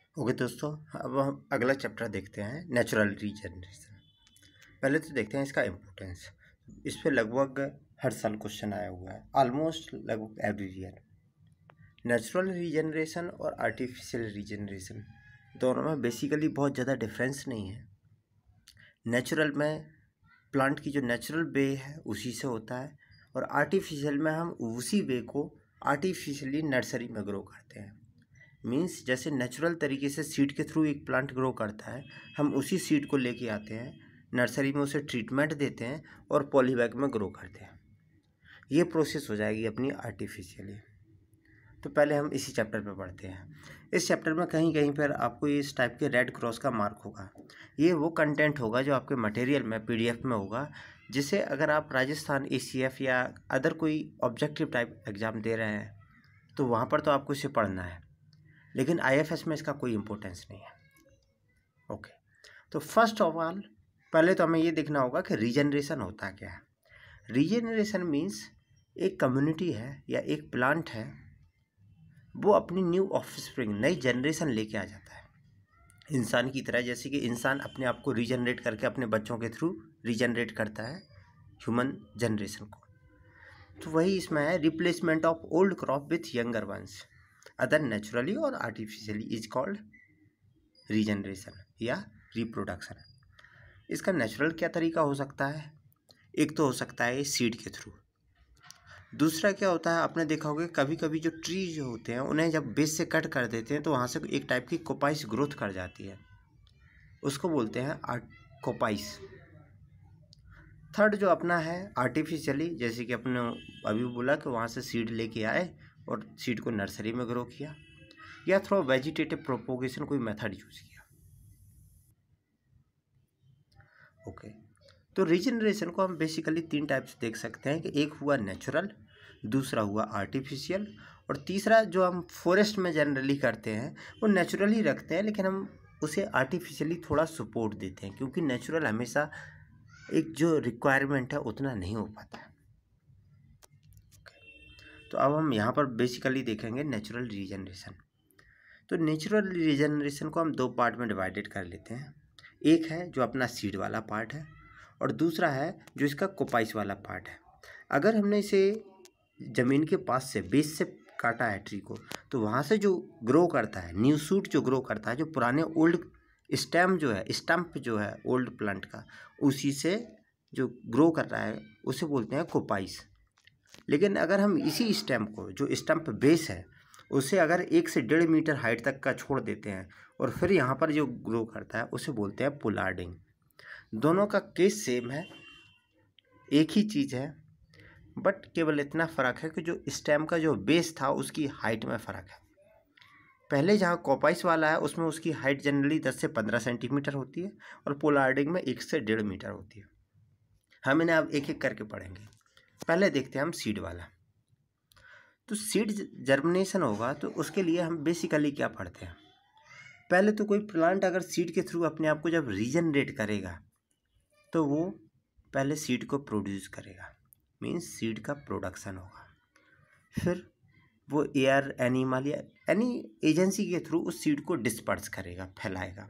Okay दोस्तों, अब हम अगला चैप्टर देखते हैं, नेचुरल रीजनरेशन। पहले तो देखते हैं इसका इम्पोर्टेंस। इस पे लगभग हर साल क्वेश्चन आया हुआ है, ऑलमोस्ट लगभग एवरी ईयर। नेचुरल रीजनरेशन और आर्टिफिशियल रीजनरेशन दोनों में बेसिकली बहुत ज़्यादा डिफरेंस नहीं है। नेचुरल में प्लांट की जो नेचुरल वे है उसी से होता है, और आर्टिफिशियल में हम उसी वे को आर्टिफिशियली नर्सरी में ग्रो करते हैं। मीन्स जैसे नेचुरल तरीके से सीड के थ्रू एक प्लांट ग्रो करता है, हम उसी सीड को लेके आते हैं नर्सरी में, उसे ट्रीटमेंट देते हैं और पॉलीबैग में ग्रो करते हैं। ये प्रोसेस हो जाएगी अपनी आर्टिफिशियली। तो पहले हम इसी चैप्टर पे पढ़ते हैं। इस चैप्टर में कहीं कहीं पर आपको इस टाइप के रेड क्रॉस का मार्क होगा। ये वो कंटेंट होगा जो आपके मटेरियल में पीडीएफ में होगा, जिसे अगर आप राजस्थान एसीएफ या अदर कोई ऑब्जेक्टिव टाइप एग्ज़ाम दे रहे हैं तो वहाँ पर तो आपको इसे पढ़ना है, लेकिन आईएफएस में इसका कोई इम्पोर्टेंस नहीं है। ओके, तो फर्स्ट ऑफ ऑल पहले तो हमें ये देखना होगा कि रीजनरेशन होता क्या है। रीजनरेशन मीन्स एक कम्युनिटी है या एक प्लांट है, वो अपनी न्यू ऑफस्प्रिंग, नई जनरेशन लेके आ जाता है इंसान की तरह। जैसे कि इंसान अपने आप को रीजनरेट करके अपने बच्चों के थ्रू रीजनरेट करता है ह्यूमन जनरेशन को, तो वही इसमें है। Replacement of old crop with younger ones other naturally और आर्टिफिशियली इज कॉल्ड रीजनरेशन या रिप्रोडक्शन। इसका नेचुरल क्या तरीका हो सकता है? एक तो हो सकता है सीड के थ्रू। दूसरा क्या होता है, आपने देखा होगा कभी कभी जो ट्री जो होते हैं उन्हें जब बेस से कट कर देते हैं तो वहाँ से एक टाइप की कोपाइस ग्रोथ कर जाती है, उसको बोलते हैं कोपाइस। थर्ड जो अपना है आर्टिफिशियली, जैसे कि अपने अभी बोला कि वहाँ से सीड लेके आए और सीड को नर्सरी में ग्रो किया, या थ्रू वेजिटेटिव प्रोपोगेशन कोई मेथड यूज किया। ओके, तो रीजनरेशन को हम बेसिकली तीन टाइप से देख सकते हैं कि एक हुआ नेचुरल, दूसरा हुआ आर्टिफिशियल, और तीसरा जो हम फॉरेस्ट में जनरली करते हैं वो नेचुरली रखते हैं, लेकिन हम उसे आर्टिफिशियली थोड़ा सपोर्ट देते हैं, क्योंकि नेचुरल हमेशा एक जो रिक्वायरमेंट है उतना नहीं हो पाता है। तो अब हम यहाँ पर बेसिकली देखेंगे नेचुरल रीजनरेशन। तो नेचुरल रीजनरेशन को हम दो पार्ट में डिवाइडेड कर लेते हैं। एक है जो अपना सीड वाला पार्ट है, और दूसरा है जो इसका कोपाइस वाला पार्ट है। अगर हमने इसे ज़मीन के पास से बेस से काटा है ट्री को, तो वहाँ से जो ग्रो करता है न्यू शूट जो ग्रो करता है, जो पुराने ओल्ड स्टेम जो है, स्टम्प जो है ओल्ड प्लांट का, उसी से जो ग्रो कर रहा है उसे बोलते हैं कोपाइस। लेकिन अगर हम इसी स्टेम को, जो स्टम्प बेस है, उसे अगर 1 से 1.5 मीटर हाइट तक का छोड़ देते हैं और फिर यहाँ पर जो ग्रो करता है उसे बोलते हैं पोलार्डिंग। दोनों का केस सेम है, एक ही चीज़ है, बट केवल इतना फ़र्क है कि जो स्टेम का जो बेस था उसकी हाइट में फ़र्क है। पहले जहाँ कोपाइस वाला है उसमें उसकी हाइट जनरली 10 से 15 सेंटीमीटर होती है, और पोलार्डिंग में 1 से 1.5 मीटर होती है। हम इन्हें अब एक एक करके पढ़ेंगे। पहले देखते हैं हम सीड वाला। तो सीड जर्मिनेशन होगा तो उसके लिए हम बेसिकली क्या पढ़ते हैं? पहले तो कोई प्लांट अगर सीड के थ्रू अपने आप को जब रीजनरेट करेगा तो वो पहले सीड को प्रोड्यूस करेगा, मीन्स सीड का प्रोडक्शन होगा। फिर वो एयर, एनिमल या एनी एजेंसी के थ्रू उस सीड को डिस्पर्स करेगा, फैलाएगा।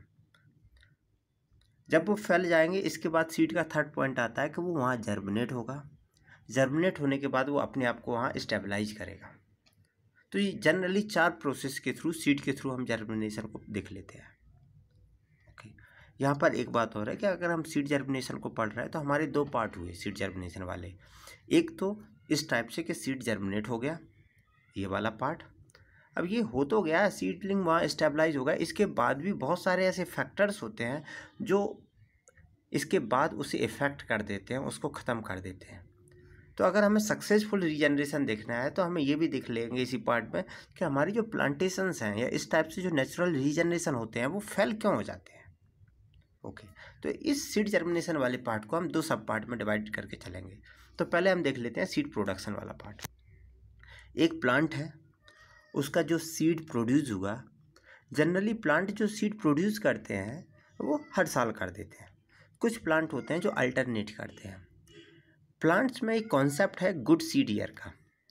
जब वो फैल जाएंगे, इसके बाद सीड का थर्ड पॉइंट आता है कि वो वहाँ जर्मिनेट होगा। जर्मिनेट होने के बाद वो अपने आप को वहाँ स्टेबलाइज करेगा। तो ये जनरली 4 प्रोसेस के थ्रू, सीड के थ्रू हम जर्मिनेशन को देख लेते हैं। ओके, यहाँ पर एक बात और है कि अगर हम सीड जर्मिनेशन को पढ़ रहे हैं तो हमारे 2 पार्ट हुए सीड जर्मिनेशन वाले। एक तो इस टाइप से कि सीड जर्मिनेट हो गया, ये वाला पार्ट। अब ये हो तो गया, सीडलिंग वहाँ स्टेबलाइज होगा, इसके बाद भी बहुत सारे ऐसे फैक्टर्स होते हैं जो इसके बाद उसे इफ़ेक्ट कर देते हैं, उसको ख़त्म कर देते हैं। तो अगर हमें सक्सेसफुल रीजनरेशन देखना है तो हमें ये भी देख लेंगे इसी पार्ट में कि हमारी जो प्लांटेशंस हैं या इस टाइप से जो नेचुरल रीजनरेशन होते हैं वो फेल क्यों हो जाते हैं। ओके, तो इस सीड जर्मिनेशन वाले पार्ट को हम 2 सब पार्ट में डिवाइड करके चलेंगे। तो पहले हम देख लेते हैं सीड प्रोडक्शन वाला पार्ट। एक प्लांट है, उसका जो सीड प्रोड्यूस हुआ, जनरली प्लांट जो सीड प्रोड्यूस करते हैं वो हर साल कर देते हैं। कुछ प्लांट होते हैं जो अल्टरनेट करते हैं। प्लांट्स में एक कॉन्सेप्ट है गुड सीड ईयर का।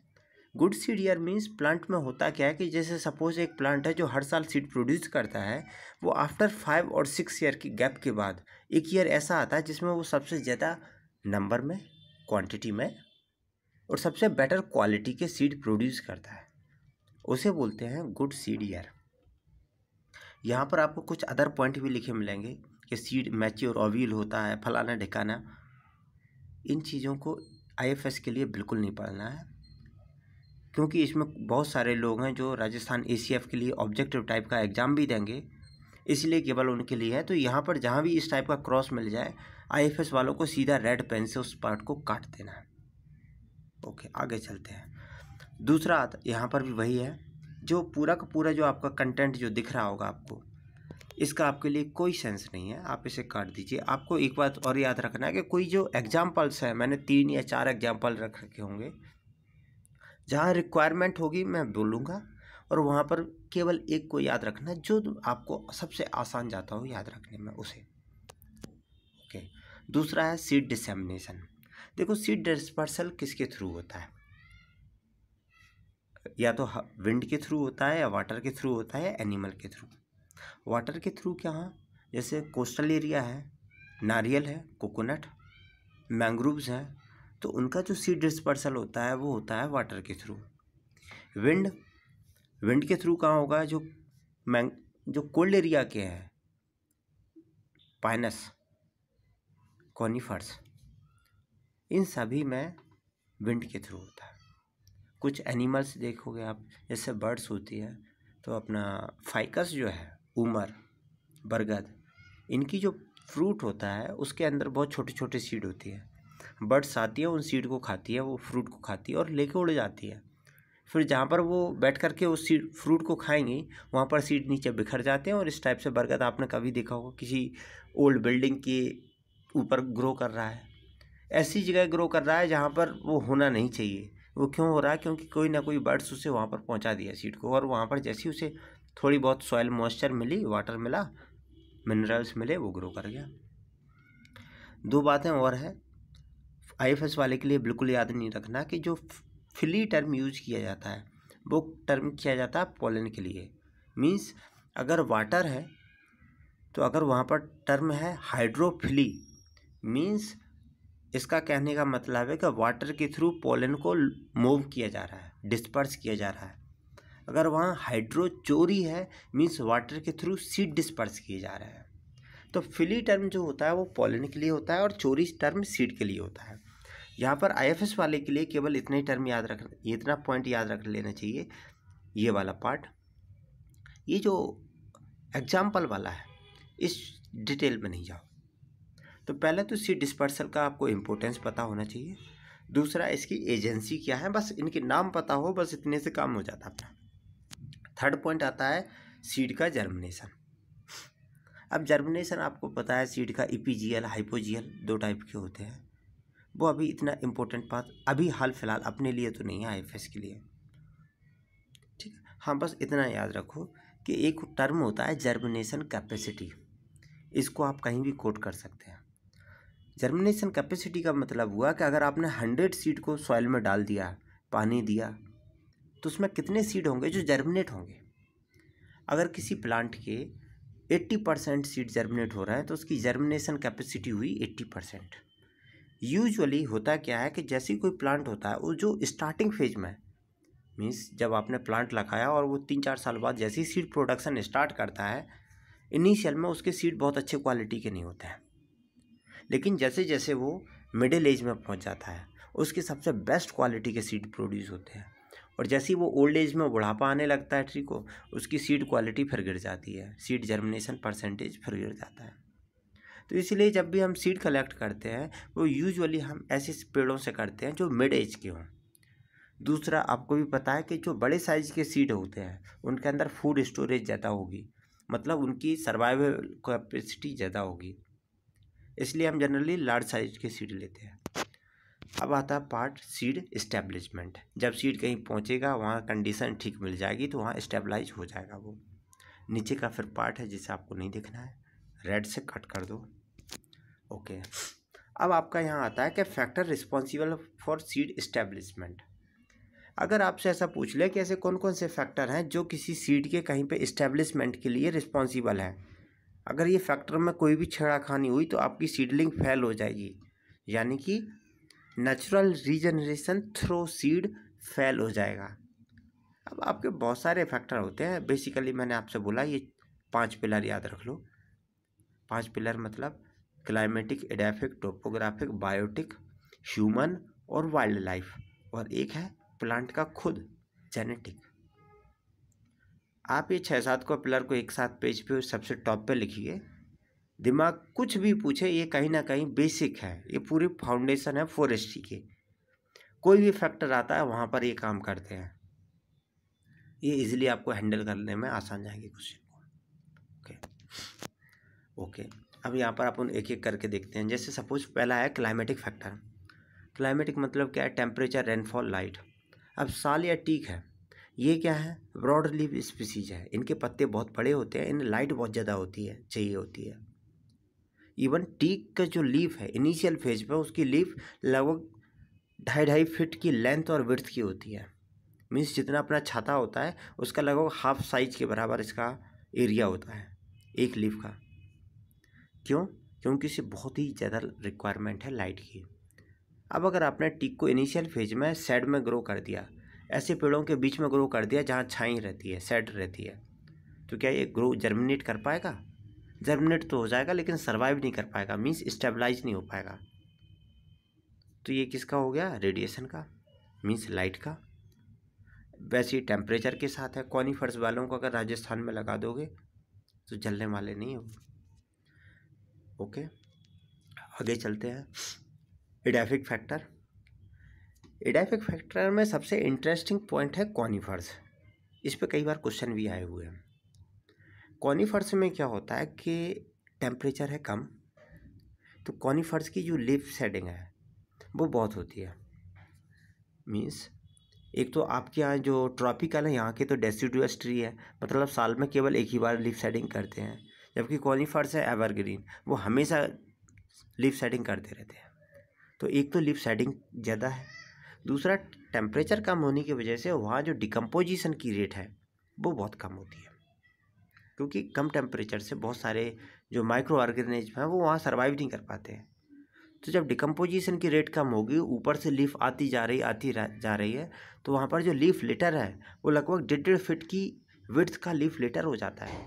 Good seed year means plant में होता क्या है कि जैसे सपोज एक प्लांट है जो हर साल सीड प्रोड्यूस करता है, वो आफ्टर 5 और 6 ईयर की गैप के बाद एक ईयर ऐसा आता है जिसमें वो सबसे ज़्यादा नंबर में, क्वांटिटी में और सबसे बेटर क्वालिटी के सीड प्रोड्यूस करता है, उसे बोलते हैं गुड सीड ईयर। यहाँ पर आपको कुछ अदर पॉइंट भी लिखे मिलेंगे कि सीड मैच्योर ओव्यूल होता है, फलाना ढिकाना। इन चीज़ों को IFS के लिए बिल्कुल नहीं पढ़ना है, क्योंकि इसमें बहुत सारे लोग हैं जो राजस्थान ACF के लिए ऑब्जेक्टिव टाइप का एग्ज़ाम भी देंगे, इसलिए केवल उनके लिए है। तो यहाँ पर जहाँ भी इस टाइप का क्रॉस मिल जाए, IFS वालों को सीधा रेड पेन से उस पार्ट को काट देना है। ओके, आगे चलते हैं। दूसरा यहाँ पर भी वही है, जो पूरा का पूरा जो आपका कंटेंट जो दिख रहा होगा आपको, इसका आपके लिए कोई सेंस नहीं है, आप इसे काट दीजिए। आपको एक बात और याद रखना है कि कोई जो एग्जाम्पल्स हैं, मैंने 3 या 4 एग्जाम्पल रख रखे होंगे, जहाँ रिक्वायरमेंट होगी मैं बोलूँगा, और वहाँ पर केवल एक को याद रखना जो आपको सबसे आसान जाता हो याद रखने में, उसे। ओके, दूसरा है सीड डिसेमिनेशन। देखो, सीड डिस्पर्सल किसके थ्रू होता है? या तो विंड के थ्रू होता है, या वाटर के थ्रू होता है, या एनिमल के थ्रू। वाटर के थ्रू क्या है? जैसे कोस्टल एरिया है, नारियल है, कोकोनट, मैंग्रोव्स हैं, तो उनका जो सीड डिस्पर्सल होता है वो होता है वाटर के थ्रू। विंड के थ्रू कहाँ होगा? जो कोल्ड एरिया के हैं, पाइनस, कॉनिफर्स, इन सभी में विंड के थ्रू होता है। कुछ एनिमल्स देखोगे आप, जैसे बर्ड्स होती है, तो अपना फाइकस जो है, उमर, बरगद, इनकी जो फ्रूट होता है उसके अंदर बहुत छोटे छोटे सीड होती है। बर्ड्स आती है, उन सीड को खाती है, वो फ्रूट को खाती है और लेके उड़ जाती है। फिर जहाँ पर वो बैठ करके उस सीड फ्रूट को खाएंगी, वहाँ पर सीड नीचे बिखर जाते हैं, और इस टाइप से बरगद आपने कभी देखा होगा किसी ओल्ड बिल्डिंग के ऊपर ग्रो कर रहा है, ऐसी जगह ग्रो कर रहा है जहाँ पर वो होना नहीं चाहिए। वो क्यों हो रहा है? क्योंकि कोई ना कोई बर्ड्स उसे वहाँ पर पहुँचा दिया सीड को, और वहाँ पर जैसे ही उसे थोड़ी बहुत सॉइल मॉइस्चर मिली, वाटर मिला, मिनरल्स मिले, वो ग्रो कर गया। 2 बातें और है IFS वाले के लिए बिल्कुल याद नहीं रखना, कि जो फिली टर्म यूज किया जाता है वो टर्म किया जाता है पोलन के लिए। मीन्स अगर वाटर है तो अगर वहाँ पर टर्म है हाइड्रोफिली, मीन्स इसका कहने का मतलब है कि वाटर के थ्रू पोलन को मूव किया जा रहा है, डिस्पर्स किया जा रहा है। अगर वहाँ हाइड्रोचोरी है, मीन्स वाटर के थ्रू सीड डिस्पर्स किए जा रहे हैं। तो फिली टर्म जो होता है वो पोलन के लिए होता है, और चोरी टर्म सीड के लिए होता है। यहाँ पर IFS वाले के लिए केवल इतना ही टर्म याद रख, इतना पॉइंट याद रख लेना चाहिए, ये वाला पार्ट। ये जो एग्जाम्पल वाला है, इस डिटेल में नहीं जाओ। तो पहले तो सीड डिस्पर्सल का आपको इम्पोर्टेंस पता होना चाहिए। दूसरा, इसकी एजेंसी क्या है, बस इनके नाम पता हो, बस इतने से काम हो जाता अपना। थर्ड पॉइंट आता है सीड का जर्मिनेशन। अब जर्मिनेशन आपको पता है, सीड का इपीजियल, हाइपोजियल 2 टाइप के होते हैं। वो अभी इतना इम्पोर्टेंट बात अभी हाल फिलहाल अपने लिए तो नहीं है, IFS के लिए, ठीक है। हाँ, बस इतना याद रखो कि एक टर्म होता है जर्मिनेशन कैपेसिटी, इसको आप कहीं भी कोट कर सकते हैं। जर्मिनेशन कैपेसिटी का मतलब हुआ कि अगर आपने 100 सीड को सॉइल में डाल दिया, पानी दिया, तो उसमें कितने सीड होंगे जो जर्मिनेट होंगे? अगर किसी प्लांट के 80% सीड जर्मिनेट हो रहा है तो उसकी जर्मिनेशन कैपेसिटी हुई 80%। यूजुअली होता क्या है कि जैसे ही कोई प्लांट होता है, वो जो स्टार्टिंग फेज में, मीन्स जब आपने प्लांट लगाया और वो 3-4 साल बाद जैसे ही सीड प्रोडक्शन स्टार्ट करता है, इनिशियल में उसके सीड बहुत अच्छे क्वालिटी के नहीं होते हैं, लेकिन जैसे जैसे वो मिडिल एज में पहुंच जाता है, उसके सबसे बेस्ट क्वालिटी के सीड प्रोड्यूस होते हैं। और जैसे ही वो ओल्ड एज में बुढ़ापा आने लगता है ट्री को, उसकी सीड क्वालिटी फिर गिर जाती है, सीड जर्मिनेशन परसेंटेज फिर गिर जाता है। तो इसलिए जब भी हम सीड कलेक्ट करते हैं, वो यूजुअली हम ऐसे पेड़ों से करते हैं जो मिड एज के हों। दूसरा, आपको भी पता है कि जो बड़े साइज के सीड होते हैं उनके अंदर फूड स्टोरेज ज़्यादा होगी, मतलब उनकी सर्वाइवल कैपेसिटी ज़्यादा होगी, इसलिए हम जनरली लार्ज साइज के सीड लेते हैं। अब आता है पार्ट सीड इस्टेब्लिशमेंट। जब सीड कहीं पहुंचेगा, वहाँ कंडीशन ठीक मिल जाएगी तो वहाँ इस्टेबलाइज हो जाएगा वो। नीचे का फिर पार्ट है जिसे आपको नहीं देखना है, रेड से कट कर दो। ओके, अब आपका यहाँ आता है कि factor responsible for seed establishment. अगर आपसे ऐसा पूछ ले कि ऐसे कौन कौन से फैक्टर हैं जो किसी सीड के कहीं पे इस्टेब्लिशमेंट के लिए रिस्पॉन्सिबल हैं, अगर ये फैक्टर में कोई भी छेड़खानी हुई तो आपकी सीडलिंग फेल हो जाएगी, यानी कि natural regeneration through seed fail हो जाएगा। अब आपके बहुत सारे फैक्टर होते हैं, बेसिकली मैंने आपसे बोला ये 5 पिलर याद रख लो। 5 पिलर मतलब climatic, edaphic, topographic, biotic, human और वाइल्ड लाइफ, और एक है प्लांट का खुद, जेनेटिक। आप ये 6-7 को पिलर को एक साथ पेज पे सबसे टॉप पे लिखिए। दिमाग कुछ भी पूछे, ये कहीं ना कहीं बेसिक है, ये पूरी फाउंडेशन है फॉरेस्ट्री के। कोई भी फैक्टर आता है वहाँ पर ये काम करते हैं, ये इजीली आपको हैंडल करने में आसान जाएंगे क्वेश्चन को। ओके अब यहाँ पर अपन एक एक करके देखते हैं। जैसे सपोज पहला है क्लाइमेटिक फैक्टर। क्लाइमेटिक मतलब क्या है? Temperature, rainfall, light. अब साल या टीक है, ये क्या है? ब्रॉड लीफ स्पीसीज है, इनके पत्ते बहुत बड़े होते हैं, इन्हें लाइट बहुत ज़्यादा चाहिए होती है। इवन टीक का जो लीफ है इनिशियल फेज पे, उसकी लीफ लगभग 2.5 फीट की लेंथ और विड्थ की होती है। मीन्स जितना अपना छाता होता है उसका लगभग हाफ साइज के बराबर इसका एरिया होता है एक लीफ का। क्यों? क्योंकि इसे बहुत ही ज़्यादा रिक्वायरमेंट है लाइट की। अब अगर आपने टीक को इनिशियल फेज में शेड में ग्रो कर दिया, ऐसे पेड़ों के बीच में ग्रो कर दिया जहाँ छाई रहती है, शेड रहती है, तो क्या ये ग्रो जर्मिनेट कर पाएगा? जर्मिनेट तो हो जाएगा लेकिन सर्वाइव नहीं कर पाएगा, मीन्स स्टेबलाइज नहीं हो पाएगा। तो ये किसका हो गया? रेडिएशन का, मीन्स लाइट का। वैसे ही टेम्परेचर के साथ है। कॉनिफर्स वालों को अगर राजस्थान में लगा दोगे तो जलने वाले नहीं हो। ओके आगे चलते हैं। एडाफिक फैक्टर। एडाफिक फैक्टर में सबसे इंटरेस्टिंग पॉइंट है कॉनिफर्स। इस पे कई बार क्वेश्चन भी आए हुए हैं। कॉनिफर्स में क्या होता है कि टेम्परेचर है कम, तो कॉनिफर्स की जो लीफ शेडिंग है वो बहुत होती है। मीन्स एक तो आपके यहाँ जो ट्रॉपिकल है, यहाँ के तो डेसिडुअस ट्री है, मतलब साल में केवल एक ही बार लीफ शेडिंग करते हैं, जबकि कॉनिफर्स है एवरग्रीन, वो हमेशा लीफ शेडिंग करते रहते हैं। तो एक तो लीफ शेडिंग ज़्यादा है, दूसरा टेम्परेचर कम होने की वजह से वहाँ जो डिकम्पोजिशन की रेट है वो बहुत कम होती है, क्योंकि कम टेम्परेचर से बहुत सारे जो माइक्रो ऑर्गेनिज्म हैं वो वहाँ सर्वाइव नहीं कर पाते हैं। तो जब डिकम्पोजिशन की रेट कम होगी, ऊपर से लीफ आती जा रही है, तो वहाँ पर जो लीफ लिटर है वो लगभग 1.5 फीट की विड्थ का लीफ लिटर हो जाता है।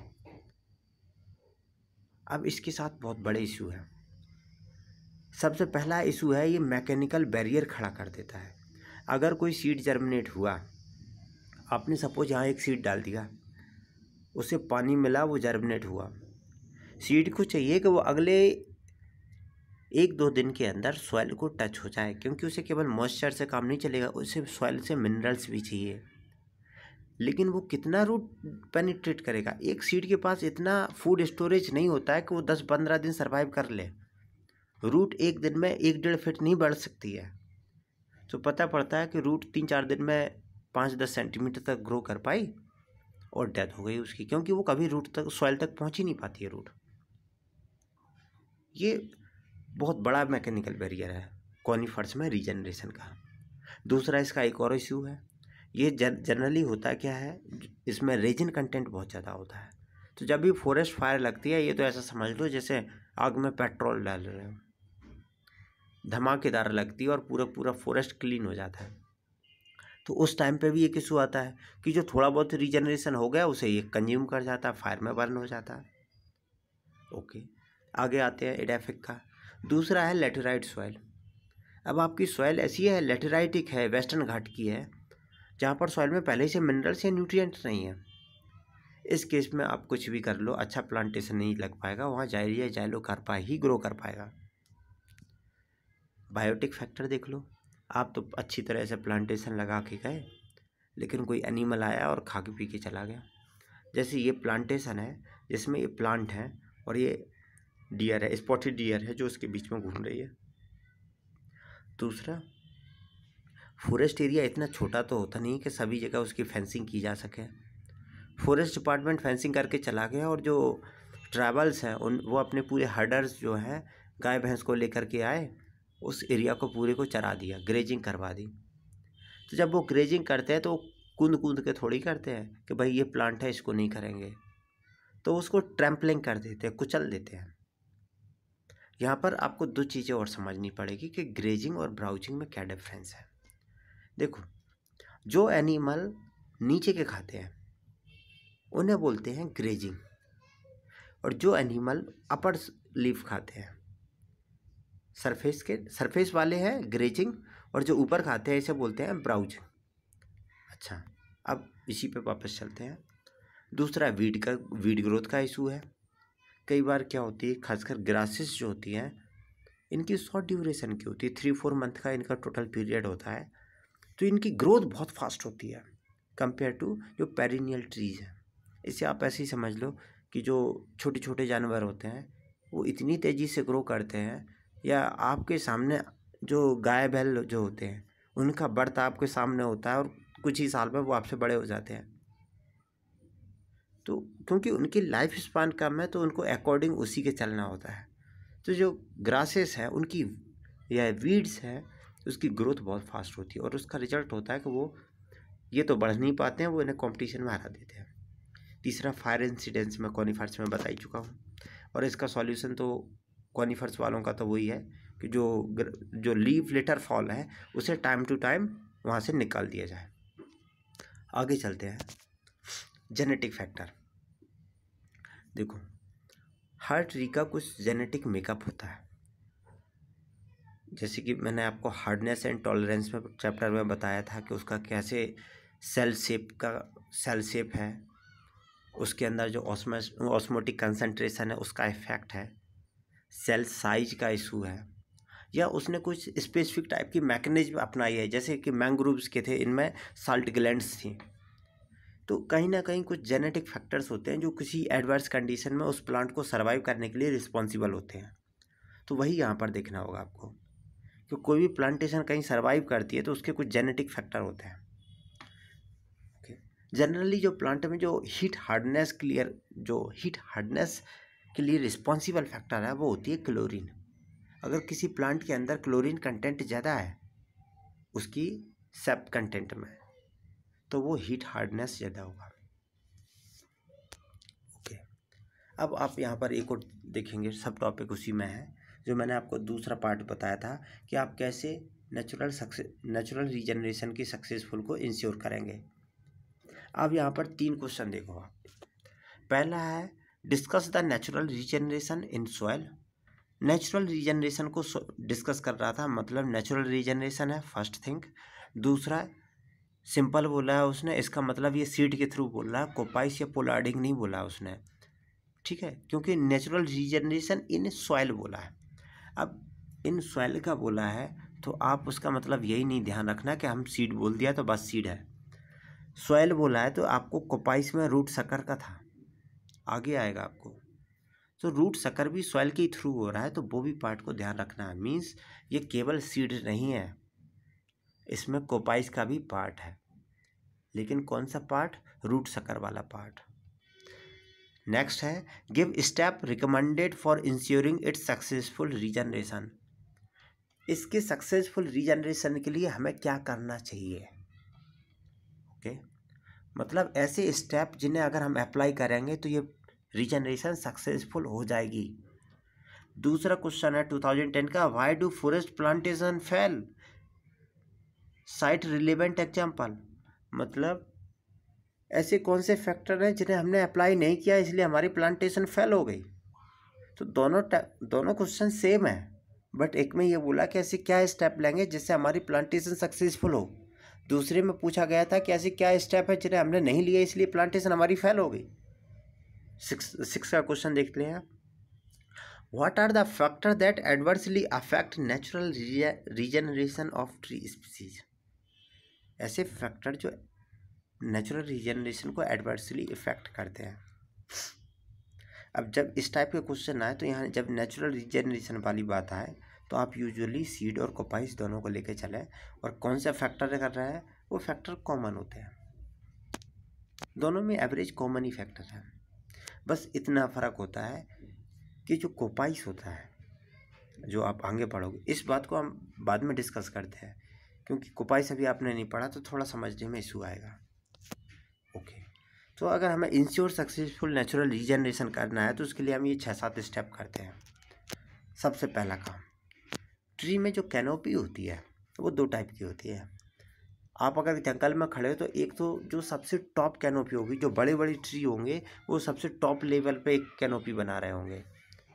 अब इसके साथ बहुत बड़े इशू है। सबसे पहला इशू है ये मैकेनिकल बैरियर खड़ा कर देता है। अगर कोई सीड जर्मिनेट हुआ, आपने सपोज यहाँ एक सीड डाल दिया, उसे पानी मिला, वो जर्मिनेट हुआ, सीड को चाहिए कि वो अगले 1-2 दिन के अंदर सॉइल को टच हो जाए, क्योंकि उसे केवल मॉइस्चर से काम नहीं चलेगा, उसे सॉइल से मिनरल्स भी चाहिए। लेकिन वो कितना रूट पेनिट्रेट करेगा? एक सीड के पास इतना फूड स्टोरेज नहीं होता है कि वो 10-15 दिन सर्वाइव कर ले। रूट एक दिन में 1-1.5 फीट नहीं बढ़ सकती है। तो पता पड़ता है कि रूट 3-4 दिन में 5-10 सेंटीमीटर तक ग्रो कर पाई और डेथ हो गई उसकी, क्योंकि वो कभी रूट तक, सॉइल तक पहुँच ही नहीं पाती है रूट। ये बहुत बड़ा मैकेनिकल बैरियर है कॉनिफर्स में रीजनरेशन का। दूसरा इसका एक और इशू है, ये जनरली होता क्या है, इसमें रेजिन कंटेंट बहुत ज़्यादा होता है। तो जब भी फॉरेस्ट फायर लगती है, ये तो ऐसा समझ लो जैसे आग में पेट्रोल डाल रहे हो, धमाकेदार लगती है और पूरा फॉरेस्ट क्लीन हो जाता है। तो उस टाइम पे भी एक इशू आता है कि जो थोड़ा बहुत रीजनरेशन हो गया उसे ये कंज्यूम कर जाता है, फायर में बर्न हो जाता है। ओके आगे आते हैं एडाफिक का। दूसरा है लेटेराइट सॉइल। अब आपकी सॉइल ऐसी है, लेटेराइटिक है, वेस्टर्न घाट की है, जहाँ पर सॉइल में पहले से मिनरल्स या न्यूट्रिएंट्स नहीं है। इस केस में आप कुछ भी कर लो, अच्छा प्लांटेशन नहीं लग पाएगा, वहाँ जाइलिया जाइलोकार्पा ही ग्रो कर पाएगा। बायोटिक फैक्टर देख लो, आप तो अच्छी तरह से प्लांटेशन लगा के गए, लेकिन कोई एनिमल आया और खा के पी के चला गया। जैसे ये प्लांटेशन है जिसमें ये प्लांट है और ये डियर है, स्पॉटेड डियर है जो उसके बीच में घूम रही है। दूसरा, फॉरेस्ट एरिया इतना छोटा तो होता नहीं कि सभी जगह उसकी फेंसिंग की जा सके। फॉरेस्ट डिपार्टमेंट फेंसिंग करके चला गया और जो ट्राइबल्स हैं वो अपने पूरे हर्डर्स जो हैं गाय भैंस को लेकर के आए, उस एरिया को पूरे को चरा दिया, ग्रेजिंग करवा दी। तो जब वो ग्रेजिंग करते हैं तो कूद कूद के थोड़ी करते हैं कि भाई ये प्लांट है इसको नहीं करेंगे, तो उसको ट्रैम्पलिंग कर देते हैं, कुचल देते हैं। यहाँ पर आपको दो चीज़ें और समझनी पड़ेगी कि ग्रेजिंग और ब्राउजिंग में क्या डिफरेंस है। देखो, जो एनिमल नीचे के खाते हैं उन्हें बोलते हैं ग्रेजिंग, और जो एनिमल अपर लीफ खाते हैं, सरफेस वाले हैं ग्रेजिंग, और जो ऊपर खाते हैं इसे बोलते हैं ब्राउजिंग। अच्छा, अब इसी पे वापस चलते हैं। दूसरा वीड ग्रोथ का इशू है। कई बार क्या होती है, खासकर ग्रासेस जो होती हैं इनकी शॉर्ट ड्यूरेशन की होती है, 3-4 मंथ का इनका टोटल पीरियड होता है, तो इनकी ग्रोथ बहुत फास्ट होती है कंपेयर टू जो पेरिनियल ट्रीज हैं। इसे आप ऐसे ही समझ लो कि जो छोटे छोटे जानवर होते हैं वो इतनी तेज़ी से ग्रो करते हैं, या आपके सामने जो गाय बैल जो होते हैं उनका बर्थ आपके सामने होता है और कुछ ही साल में वो आपसे बड़े हो जाते हैं। तो क्योंकि उनकी लाइफ स्पान कम है तो उनको अकॉर्डिंग उसी के चलना होता है। तो जो ग्रासेस हैं उनकी या वीड्स हैं उसकी ग्रोथ बहुत फास्ट होती है, और उसका रिजल्ट होता है कि वो ये तो बढ़ नहीं पाते हैं, वो इन्हें कंपटीशन में हरा देते हैं। तीसरा, फायर इंसिडेंस में कॉनिफर्स में बता ही चुका हूँ, और इसका सॉल्यूशन तो कॉनिफर्स वालों का तो वही है कि जो लीफ लिटर फॉल है उसे टाइम टू टाइम वहाँ से निकाल दिया जाए। आगे चलते हैं। जेनेटिक फैक्टर, देखो हर ट्री का कुछ जेनेटिक मेकअप होता है, जैसे कि मैंने आपको हार्डनेस एंड टॉलरेंस में चैप्टर में बताया था कि उसका कैसे सेल शेप है, उसके अंदर जो ऑस्मोटिक कंसंट्रेशन है उसका इफेक्ट है, सेल साइज का इशू है, या उसने कुछ स्पेसिफिक टाइप की मैकेनिज्म अपनाई है, जैसे कि मैंग्रोव्स के थे, इनमें साल्ट ग्लैंड्स थी। तो कहीं ना कहीं कुछ जेनेटिक फैक्टर्स होते हैं जो किसी एडवर्स कंडीशन में उस प्लांट को सर्वाइव करने के लिए रिस्पॉन्सिबल होते हैं। तो वही यहाँ पर देखना होगा आपको कि कोई भी प्लांटेशन कहीं सर्वाइव करती है तो उसके कुछ जेनेटिक फैक्टर होते हैं। जनरली जो प्लांट में जो हीट हार्डनेस के लिए रिस्पॉन्सिबल फैक्टर है वो होती है क्लोरीन। अगर किसी प्लांट के अंदर क्लोरीन कंटेंट ज़्यादा है उसकी सेप कंटेंट में, तो वो हीट हार्डनेस ज़्यादा होगा। ओके, अब आप यहाँ पर एक और देखेंगे, सब टॉपिक उसी में है जो मैंने आपको दूसरा पार्ट बताया था कि आप कैसे नेचुरल रीजनरेशन की सक्सेसफुल को इंश्योर करेंगे। अब यहाँ पर 3 क्वेश्चन देखो आप। पहला है discuss the natural regeneration in soil. Natural regeneration को डिस्कस कर रहा था, मतलब नेचुरल रीजनरेशन है फर्स्ट थिंग। दूसरा, सिंपल बोला है उसने, इसका मतलब ये सीड के थ्रू बोल रहा है, कोपाइस या पोलार्डिंग नहीं बोला उसने, ठीक है, क्योंकि नेचुरल रीजनरेशन इन सॉइल बोला है। अब इन सॉइल का बोला है तो आप उसका मतलब यही नहीं ध्यान रखना कि हम सीड बोल दिया तो बस सीड है। सॉइल बोला है तो आपको कोपाइस में रूट सकर का था, आगे आएगा आपको, तो रूट सकर भी सॉइल के थ्रू हो रहा है, तो वो भी पार्ट को ध्यान रखना है। मीन्स ये केवल सीड नहीं है, इसमें कोपाइस का भी पार्ट है, लेकिन कौन सा पार्ट? रूट सकर वाला पार्ट। नेक्स्ट है give step recommended for ensuring its successful regeneration. इसके सक्सेसफुल रीजनरेशन के लिए हमें क्या करना चाहिए? ओके, मतलब ऐसे स्टेप जिन्हें अगर हम अप्लाई करेंगे तो ये रीजनरेशन सक्सेसफुल हो जाएगी। दूसरा क्वेश्चन है 2010 का, why do forest plantation fail? Cite relevant example, मतलब ऐसे कौन से फैक्टर हैं जिन्हें हमने अप्लाई नहीं किया इसलिए हमारी प्लांटेशन फेल हो गई। तो दोनों क्वेश्चन सेम है, बट एक में ये बोला कि ऐसे क्या स्टेप लेंगे जिससे हमारी प्लांटेशन सक्सेसफुल हो, दूसरे में पूछा गया था कि ऐसे क्या स्टेप है जिन्हें हमने नहीं लिया इसलिए प्लांटेशन हमारी फेल हो गई। 6 का क्वेश्चन देख लें आप। What are the factor that adversely affect natural regeneration of tree species? ऐसे फैक्टर जो नेचुरल रीजनरेशन को एडवर्सली इफेक्ट करते हैं। अब जब इस टाइप के क्वेश्चन आए तो यहाँ जब नेचुरल रीजनरेशन वाली बात आए तो आप यूजुअली सीड और कोपाइस दोनों को लेकर चलें, और कौन सा फैक्टर कर रहा है वो फैक्टर कॉमन होते हैं, दोनों में एवरेज कॉमन ही फैक्टर है। बस इतना फ़र्क होता है कि जो कोपाइस होता है, जो आप आगे पढ़ोगे, इस बात को हम बाद में डिस्कस करते हैं क्योंकि कुपाई से भी आपने नहीं पढ़ा तो थोड़ा समझने में इशू आएगा। ओके, तो अगर हमें इंश्योर सक्सेसफुल नेचुरल रीजनरेशन करना है तो उसके लिए हम ये 6-7 स्टेप करते हैं। सबसे पहला काम, ट्री में जो कैनोपी होती है वो 2 टाइप की होती है। आप अगर जंगल में खड़े हो तो एक तो जो सबसे टॉप कैनोपी होगी, जो बड़े बड़े ट्री होंगे वो सबसे टॉप लेवल पे एक कैनोपी बना रहे होंगे।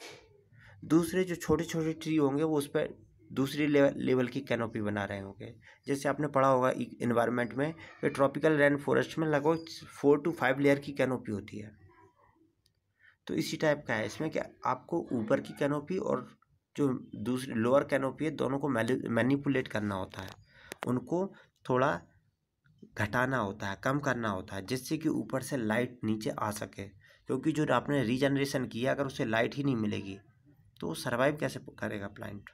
दूसरे जो छोटे छोटे ट्री होंगे वो उस पर दूसरी लेवल की कैनोपी बना रहे होंगे। जैसे आपने पढ़ा होगा इन्वायरमेंट में कि ट्रॉपिकल रेन फॉरेस्ट में लगभग 4 to 5 लेयर की कैनोपी होती है। तो इसी टाइप का है इसमें कि आपको ऊपर की कैनोपी और जो दूसरी लोअर कैनोपी है दोनों को मैनिपुलेट करना होता है, उनको थोड़ा घटाना होता है, कम करना होता है, जिससे कि ऊपर से लाइट नीचे आ सके। क्योंकि जो आपने रीजनरेशन किया अगर उसे लाइट ही नहीं मिलेगी तो वो सर्वाइव कैसे करेगा प्लांट।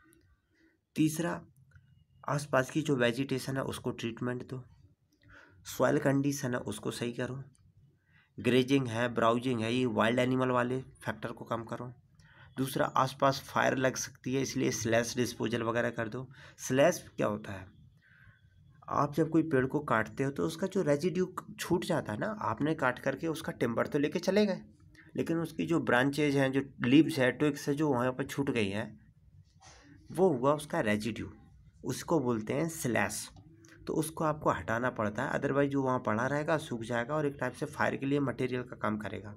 तीसरा, आसपास की जो वेजिटेशन है उसको ट्रीटमेंट दो, सॉइल कंडीशन है उसको सही करो, ग्रेजिंग है, ब्राउजिंग है, ये वाइल्ड एनिमल वाले फैक्टर को कम करो। दूसरा, आसपास फायर लग सकती है इसलिए स्लैश डिस्पोजल वगैरह कर दो। स्लैश क्या होता है, आप जब कोई पेड़ को काटते हो तो उसका जो रेजिड्यू छूट जाता है ना, आपने काट करके उसका टिम्बर तो लेके चले गए, लेकिन उसकी जो ब्रांचेज हैं, जो लीव्स है, ट्विग्स है, जो वहाँ पर छूट गई हैं, वो हुआ उसका रेजिड्यू, उसको बोलते हैं स्लैश। तो उसको आपको हटाना पड़ता है, अदरवाइज जो वहाँ पड़ा रहेगा सूख जाएगा और एक टाइप से फायर के लिए मटेरियल का काम करेगा।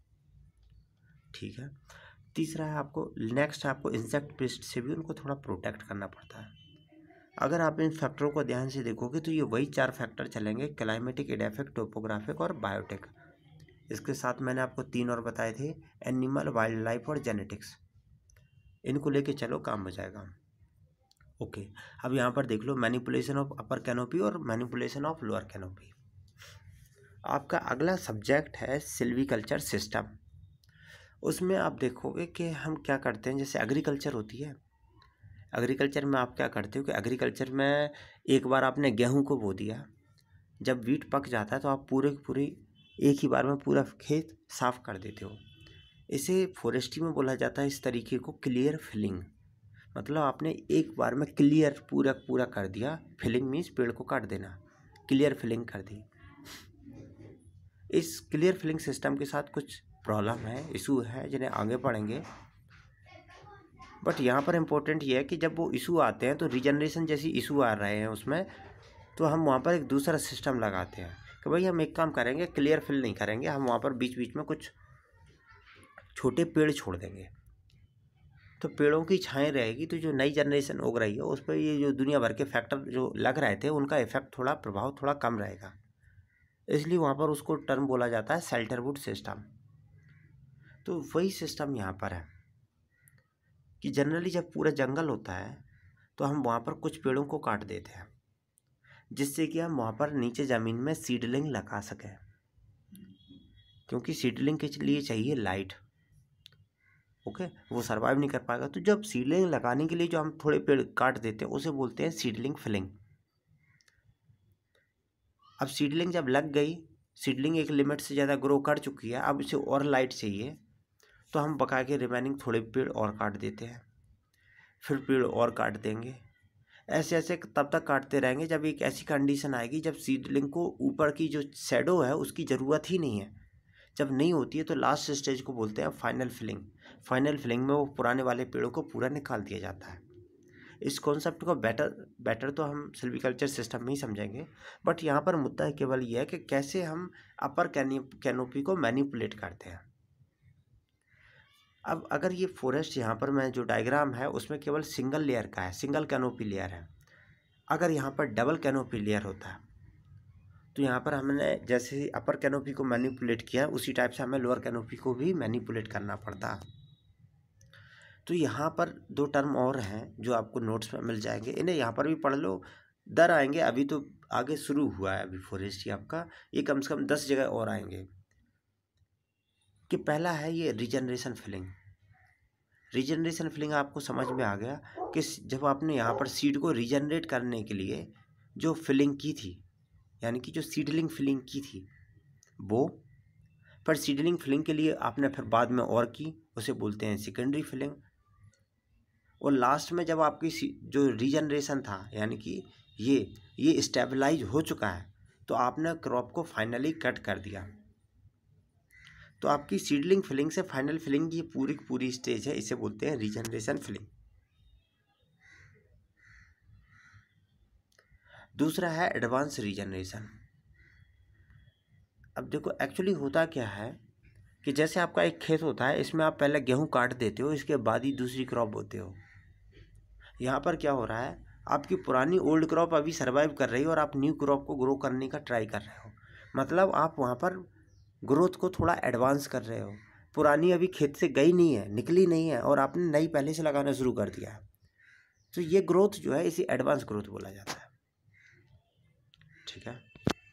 ठीक है। तीसरा है आपको नेक्स्ट, आपको इंसेक्ट पेस्ट से भी उनको थोड़ा प्रोटेक्ट करना पड़ता है। अगर आप इन फैक्टरों को ध्यान से देखोगे तो ये वही 4 फैक्टर चलेंगे, क्लाइमेटिक, एडेफिक, टोपोग्राफिक और बायोटिक। इसके साथ मैंने आपको 3 और बताए थे, एनिमल, वाइल्ड लाइफ और जेनेटिक्स। इनको लेके चलो, काम हो जाएगा। ओके, अब यहाँ पर देख लो मैनिपुलेशन ऑफ अपर कैनोपी और मैनिपुलेशन ऑफ लोअर कैनोपी। आपका अगला सब्जेक्ट है सिल्वीकल्चर सिस्टम। उसमें आप देखोगे कि हम क्या करते हैं, जैसे एग्रीकल्चर होती है, एग्रीकल्चर में आप क्या करते हो कि एग्रीकल्चर में एक बार आपने गेहूं को बो दिया, जब वीट पक जाता है तो आप पूरी एक ही बार में पूरा खेत साफ कर देते हो। इसे फॉरेस्ट्री में बोला जाता है इस तरीके को क्लियर फिलिंग। मतलब आपने एक बार में क्लियर पूरा कर दिया। फिलिंग मीन्स पेड़ को काट देना, क्लियर फिलिंग कर दी। इस क्लियर फिलिंग सिस्टम के साथ कुछ प्रॉब्लम है, इशू है, जिन्हें आगे पढ़ेंगे। बट यहाँ पर इम्पोर्टेंट ये है कि जब वो इशू आते हैं तो रीजनरेशन जैसी इशू आ रहे हैं उसमें, तो हम वहाँ पर एक दूसरा सिस्टम लगाते हैं कि भाई हम एक काम करेंगे, क्लियर फिल नहीं करेंगे, हम वहाँ पर बीच बीच में कुछ छोटे पेड़ छोड़ देंगे, तो पेड़ों की छाएँ रहेगी, तो जो नई जनरेशन उग रही है उस पर ये जो दुनिया भर के फैक्टर जो लग रहे थे उनका इफेक्ट, थोड़ा प्रभाव थोड़ा कम रहेगा। इसलिए वहाँ पर उसको टर्म बोला जाता है शेल्टरवुड सिस्टम। तो वही सिस्टम यहाँ पर है कि जनरली जब पूरा जंगल होता है तो हम वहाँ पर कुछ पेड़ों को काट देते हैं, जिससे कि हम वहाँ पर नीचे ज़मीन में सीडलिंग लगा सकें, क्योंकि सीडलिंग के लिए चाहिए लाइट। ओके, वो सर्वाइव नहीं कर पाएगा। तो जब सीडलिंग लगाने के लिए जो हम थोड़े पेड़ काट देते हैं उसे बोलते हैं सीडलिंग फिलिंग। अब सीडलिंग जब लग गई, सीडलिंग एक लिमिट से ज़्यादा ग्रो कर चुकी है, अब इसे और लाइट चाहिए, तो हम बका के रिमेनिंग थोड़े पेड़ और काट देते हैं, फिर पेड़ और काट देंगे, ऐसे ऐसे तब तक काटते रहेंगे जब एक ऐसी कंडीशन आएगी जब सीडलिंग को ऊपर की जो शैडो है उसकी ज़रूरत ही नहीं है। जब नहीं होती है तो लास्ट स्टेज को बोलते हैं फाइनल फिलिंग। फाइनल फिलिंग में वो पुराने वाले पेड़ों को पूरा निकाल दिया जाता है। इस कॉन्सेप्ट को बेटर तो हम सिल्वीकल्चर सिस्टम में ही समझेंगे, बट यहाँ पर मुद्दा केवल ये है कि कैसे हम अपर कैनोपी को मैनिपुलेट करते हैं। अब अगर ये फॉरेस्ट यहाँ पर मैं जो डायग्राम है उसमें केवल सिंगल लेयर का है, सिंगल कैनोपी लेयर है। अगर यहाँ पर डबल कैनोपी लेयर होता है तो यहाँ पर हमने जैसे अपर कैनोपी को मैनिपुलेट किया उसी टाइप से हमें लोअर कैनोपी को भी मैनिपुलेट करना पड़ता। तो यहाँ पर 2 टर्म और हैं जो आपको नोट्स में मिल जाएंगे, इन्हें यहाँ पर भी पढ़ लो, दर आएंगे। अभी तो आगे शुरू हुआ है अभी फॉरेस्ट आपका, ये कम से कम 10 जगह और आएंगे। कि पहला है ये रीजनरेशन फिलिंग। रीजनरेशन फिलिंग आपको समझ में आ गया कि जब आपने यहाँ पर सीड को रीजनरेट करने के लिए जो फिलिंग की थी, यानी कि जो सीडलिंग फिलिंग की थी वो, पर सीडलिंग फिलिंग के लिए आपने फिर बाद में और की, उसे बोलते हैं सेकेंडरी फिलिंग। और लास्ट में जब आपकी जो रीजनरेशन था, यानी कि ये स्टेबलाइज हो चुका है, तो आपने क्रॉप को फाइनली कट कर दिया। तो आपकी सीडलिंग फिलिंग से फाइनल फिलिंग की पूरी स्टेज है, इसे बोलते हैं रीजनरेशन फिलिंग। दूसरा है एडवांस रीजनरेशन। अब देखो एक्चुअली होता क्या है कि जैसे आपका एक खेत होता है, इसमें आप पहले गेहूं काट देते हो, इसके बाद ही दूसरी क्रॉप बोते हो। यहाँ पर क्या हो रहा है, आपकी पुरानी ओल्ड क्रॉप अभी सर्वाइव कर रही है और आप न्यू क्रॉप को ग्रो करने का ट्राई कर रहे हो। मतलब आप वहाँ पर ग्रोथ को थोड़ा एडवांस कर रहे हो। पुरानी अभी खेत से गई नहीं है, निकली नहीं है, और आपने नई पहले से लगाना शुरू कर दिया है। तो ये ग्रोथ जो है, इसे एडवांस ग्रोथ बोला जाता है। ठीक है।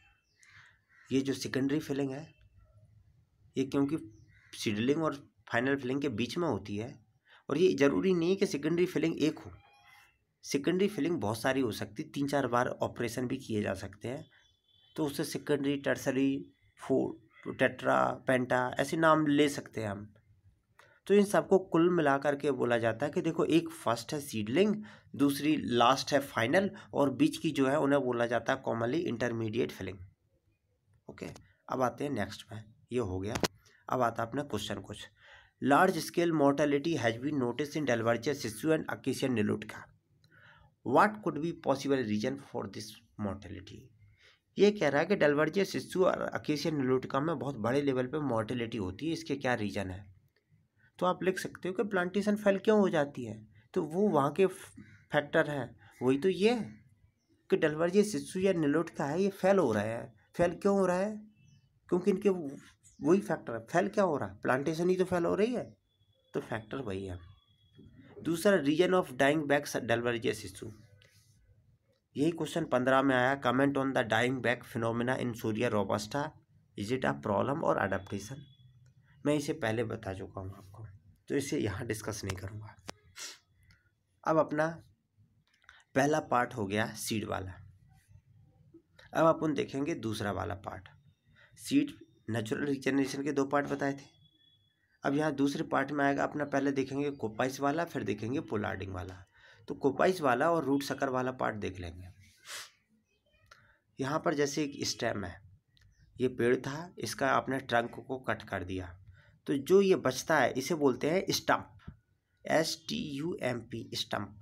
ये जो सेकेंडरी फिलिंग है, ये क्योंकि सीडलिंग और फाइनल फिलिंग के बीच में होती है, और ये ज़रूरी नहीं है कि सेकेंडरी फिलिंग एक हो। सेकेंडरी फिलिंग बहुत सारी हो सकती, 3-4 बार ऑपरेशन भी किए जा सकते हैं, तो उससे सेकेंडरी, टर्सरी, टेट्रा, पेंटा ऐसे नाम ले सकते हैं हम। तो इन सबको कुल मिला करके बोला जाता है कि देखो, एक फर्स्ट है सीडलिंग, दूसरी लास्ट है फाइनल, और बीच की जो है उन्हें बोला जाता है कॉमनली इंटरमीडिएट फिलिंग। ओके, अब आते हैं नेक्स्ट में। ये हो गया। अब आता है अपना क्वेश्चन कुछ। Large scale mortality has been notice in Dalbergia sissoo and Acacia nilotica. What could be possible reason for this mortality. ये कह रहा है कि डेल्वर्जिया शिशु और अकेसिया निलुटका में बहुत बड़े लेवल पे मोर्टेलिटी होती है, इसके क्या रीजन है। तो आप लिख सकते हो कि प्लांटेशन फेल क्यों हो जाती है, तो वो वहाँ के फैक्टर हैं। वही तो ये है कि डेल्वर्जिया शिशु या निलुटका है, ये फेल हो रहा है। फेल क्यों हो रहा है, क्योंकि इनके वही फैक्टर है। फेल क्या हो रहा है, प्लांटेशन ही तो फेल हो रही है, तो फैक्टर वही है। दूसरा, reason of dying back Dalbergia sissoo. यही क्वेश्चन 15 में आया। Comment on the dying back phenomena in Shorea robusta, is it a problem or adaptation. मैं इसे पहले बता चुका हूँ आपको, तो इसे यहाँ डिस्कस नहीं करूँगा। अब अपना पहला पार्ट हो गया सीड वाला। अब अपन देखेंगे दूसरा वाला पार्ट। सीड नेचुरल रिजनरेशन के 2 पार्ट बताए थे। अब यहाँ दूसरे पार्ट में आएगा अपना, पहले देखेंगे कोपाइस वाला, फिर देखेंगे पोलार्डिंग वाला। तो कोपाइस वाला और रूट सकर वाला पार्ट देख लेंगे। यहाँ पर जैसे एक स्टेम है, ये पेड़ था, इसका आपने ट्रंक को कट कर दिया, तो जो ये बचता है इसे बोलते हैं स्टम्प, STUMP, स्टम्प।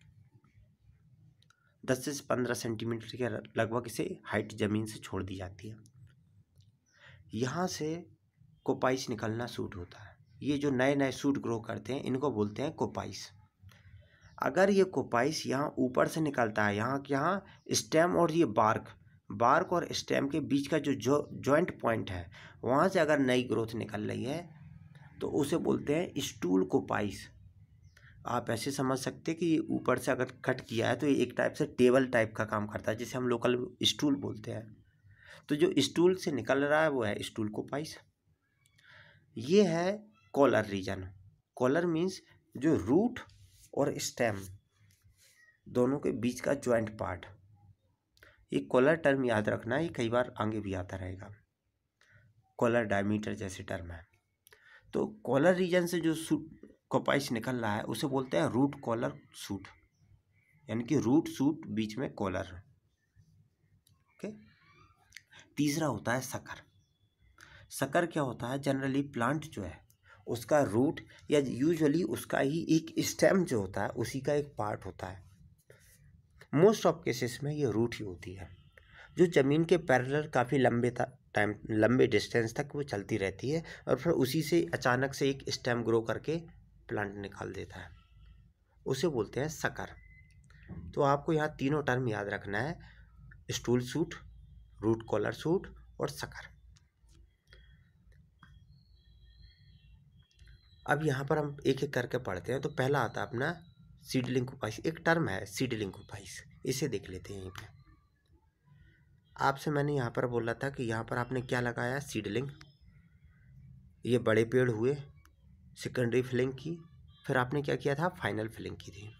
10 से 15 सेंटीमीटर के लगभग इसे हाइट ज़मीन से छोड़ दी जाती है। यहाँ से कोपाइस निकलना सूट होता है। ये जो नए नए सूट ग्रो करते हैं, इनको बोलते हैं कोपाइस। अगर ये कोपाइस यहाँ ऊपर से निकलता है, यहाँ स्टेम और ये बार्क और स्टेम के बीच का जो जॉइंट पॉइंट है, वहाँ से अगर नई ग्रोथ निकल रही है, तो उसे बोलते हैं स्टूल कोपाइस। आप ऐसे समझ सकते हैं कि ऊपर से अगर कट किया है, तो ये एक टाइप से टेबल टाइप का काम करता है, जिसे हम लोकल स्टूल बोलते हैं। तो जो स्टूल से निकल रहा है वो है स्टूल कोपाइस। ये है कॉलर रीजन। कॉलर मीन्स जो रूट और स्टेम दोनों के बीच का ज्वाइंट पार्ट। ये कॉलर टर्म याद रखना, ये कई बार आगे भी आता रहेगा। कॉलर डायमीटर जैसे टर्म है। तो कॉलर रीजन से जो कोपाइस निकल रहा है, उसे बोलते हैं रूट कॉलर सूट, यानी कि रूट सूट बीच में कॉलर। ओके। तीसरा होता है सकर। सकर क्या होता है, जनरली प्लांट जो है उसका रूट या यूजुअली उसका ही एक स्टेम जो होता है, उसी का एक पार्ट होता है। मोस्ट ऑफ केसेस में ये रूट ही होती है, जो ज़मीन के पैरेलल काफ़ी लंबे डिस्टेंस तक वो चलती रहती है, और फिर उसी से अचानक से एक स्टेम ग्रो करके प्लांट निकाल देता है, उसे बोलते हैं सकर। तो आपको यहाँ तीनों टर्म याद रखना है, stool shoot, root collar shoot और सकर। अब यहाँ पर हम एक एक करके पढ़ते हैं। तो पहला आता है अपना सीडलिंग कोपाइस। एक टर्म है सीडलिंग कोपाइस, इसे देख लेते हैं। यहीं पे आपसे मैंने यहाँ पर बोला था कि यहाँ पर आपने क्या लगाया, सीडलिंग। ये बड़े पेड़ हुए, सेकेंडरी फिलिंग की, फिर आपने क्या किया था, फाइनल फिलिंग की थी।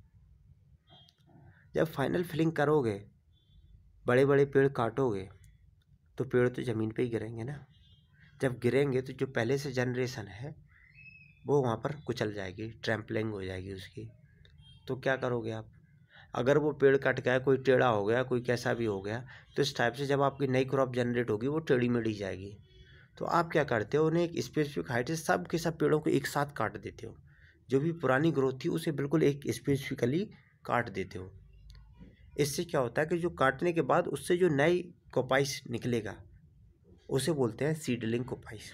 जब फाइनल फिलिंग करोगे, बड़े बड़े पेड़ काटोगे, तो पेड़ तो ज़मीन पे ही गिरेंगे ना। जब गिरेंगे तो जो पहले से जनरेशन है वो वहाँ पर कुचल जाएगी, ट्रैम्पलिंग हो जाएगी उसकी। तो क्या करोगे आप, अगर वो पेड़ कट गया, कोई टेढ़ा हो गया, कोई कैसा भी हो गया, तो इस टाइप से जब आपकी नई क्रॉप जनरेट होगी वो टेढ़ी मेढ़ी जाएगी। तो आप क्या करते हो, उन्हें एक स्पेसिफिक हाइट से सब के सब पेड़ों को एक साथ काट देते हो। जो भी पुरानी ग्रोथ थी उसे बिल्कुल एक स्पेसिफिकली काट देते हो। इससे क्या होता है कि जो काटने के बाद उससे जो नई कोपाइस निकलेगा उसे बोलते हैं सीडलिंग कोपाइस।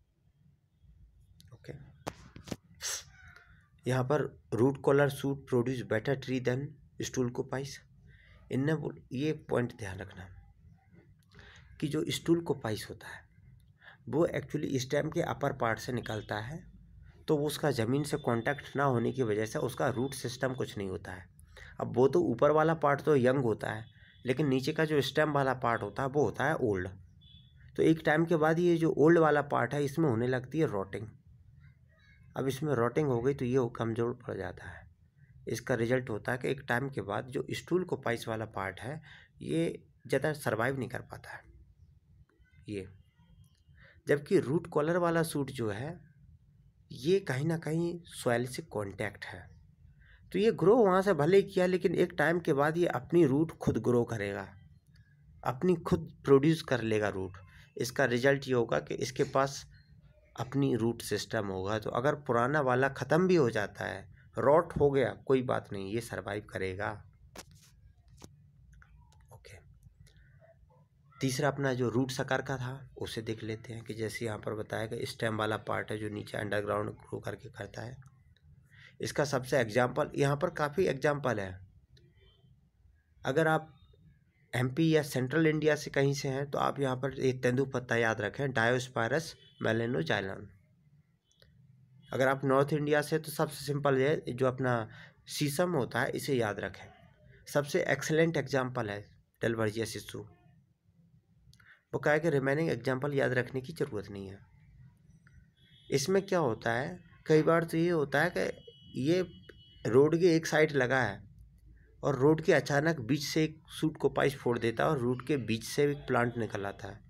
ओके, यहाँ पर root collar shoot produce better tree than stool coppice. इनने ये पॉइंट ध्यान रखना कि जो स्टूल कोपाइस होता है वो एक्चुअली स्टेम के अपर पार्ट से निकलता है, तो वो उसका ज़मीन से कांटेक्ट ना होने की वजह से उसका रूट सिस्टम कुछ नहीं होता है। अब वो तो ऊपर वाला पार्ट तो यंग होता है, लेकिन नीचे का जो स्टेम वाला पार्ट होता है वो होता है ओल्ड। तो एक टाइम के बाद ये जो ओल्ड वाला पार्ट है इसमें होने लगती है रॉटिंग। अब इसमें रॉटिंग हो गई तो ये कमज़ोर पड़ जाता है। इसका रिजल्ट होता है कि एक टाइम के बाद जो स्टूल कोपाइस वाला पार्ट है ये ज़्यादा सर्वाइव नहीं कर पाता है ये। जबकि रूट कॉलर वाला सूट जो है ये कहीं ना कहीं सॉइल से कांटेक्ट है, तो ये ग्रो वहाँ से भले किया, लेकिन एक टाइम के बाद ये अपनी रूट खुद ग्रो करेगा, अपनी खुद प्रोड्यूस कर लेगा रूट। इसका रिजल्ट ये होगा कि इसके पास अपनी रूट सिस्टम होगा। तो अगर पुराना वाला ख़त्म भी हो जाता है, रॉट हो गया, कोई बात नहीं, ये सरवाइव करेगा। ओके, तीसरा अपना जो रूट सकर का था उसे देख लेते हैं कि जैसे यहाँ पर बताया कि स्टेम वाला पार्ट है जो नीचे अंडरग्राउंड ग्रो करके करता है। इसका सबसे एग्जाम्पल यहाँ पर काफ़ी एग्जाम्पल है। अगर आप एमपी या सेंट्रल इंडिया से कहीं से हैं तो आप यहाँ पर एक तेंदुपत्ता याद रखें, डायोस्पायरस मेलेनोजाइलम। अगर आप नॉर्थ इंडिया से तो सबसे सिंपल है जो अपना शीशम होता है, इसे याद रखें। सबसे एक्सेलेंट एग्जाम्पल है डेल्वर्जिया शिशु। वो कहा कि रिमेनिंग एग्जाम्पल याद रखने की ज़रूरत नहीं है। इसमें क्या होता है, कई बार तो ये होता है कि ये रोड के एक साइड लगा है और रोड के अचानक बीच से एक सूट कोपाइस फोड़ देता है और रूट के बीच से एक प्लांट निकल आता है।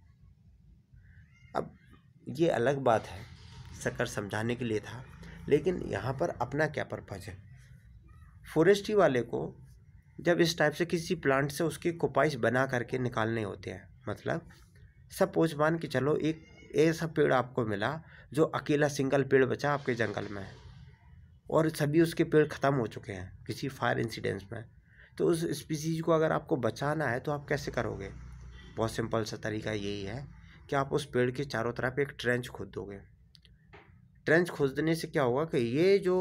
अब ये अलग बात है, सकर समझाने के लिए था, लेकिन यहाँ पर अपना क्या पर्पज है। फॉरेस्ट्री वाले को जब इस टाइप से किसी प्लांट से उसके कोपाइस बना करके निकालने होते हैं, मतलब सपोज मान के चलो एक ऐसा पेड़ आपको मिला जो अकेला सिंगल पेड़ बचा आपके जंगल में और सभी उसके पेड़ ख़त्म हो चुके हैं किसी फायर इंसिडेंस में। तो उस स्पीसीज को अगर आपको बचाना है तो आप कैसे करोगे? बहुत सिंपल सा तरीका यही है कि आप उस पेड़ के चारों तरफ एक ट्रेंच खोद दोगे। ट्रेंच खोदने से क्या होगा कि ये जो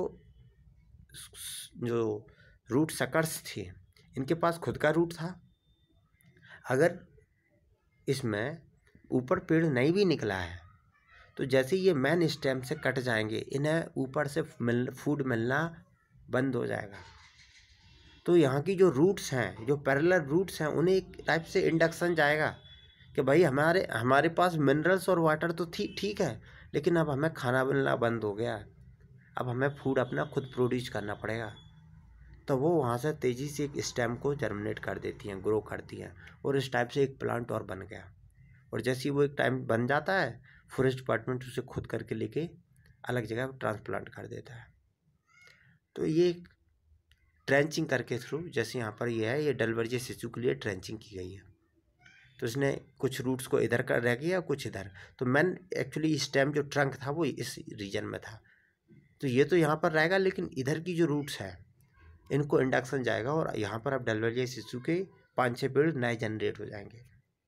रूट सकर्स थे इनके पास खुद का रूट था। अगर इसमें ऊपर पेड़ नहीं भी निकला है तो जैसे ये मेन स्टेम से कट जाएंगे, इन्हें ऊपर से फूड मिलना बंद हो जाएगा। तो यहाँ की जो रूट्स हैं, जो पैरेलल रूट्स हैं, उन्हें एक टाइप से इंडक्शन जाएगा कि भाई हमारे पास मिनरल्स और वाटर तो ठीक है, लेकिन अब हमें खाना मिलना बंद हो गया, अब हमें फूड अपना खुद प्रोड्यूस करना पड़ेगा। तो वो वहाँ से तेज़ी से एक स्टेम को जर्मिनेट कर देती हैं, ग्रो करती हैं, और इस टाइप से एक प्लांट और बन गया। और जैसे ही वो एक टाइम बन जाता है, फॉरेस्ट डिपार्टमेंट उसे खुद करके लेके अलग जगह ट्रांसप्लांट कर देता है। तो ये ट्रेंचिंग करके थ्रू, जैसे यहाँ पर ये है, ये डेल्वर्जिया शिशु के लिए ट्रेंचिंग की गई है। तो इसने कुछ रूट्स को इधर कर रह गया, कुछ इधर। तो मैन एक्चुअली स्टेम जो ट्रंक था वो इस रीजन में था, तो ये तो यहाँ पर रहेगा, लेकिन इधर की जो रूट्स है इनको इंडक्शन जाएगा और यहाँ पर अब डेल्वर्जिया शिशु के 5-6 पेड़ नए जनरेट हो जाएंगे।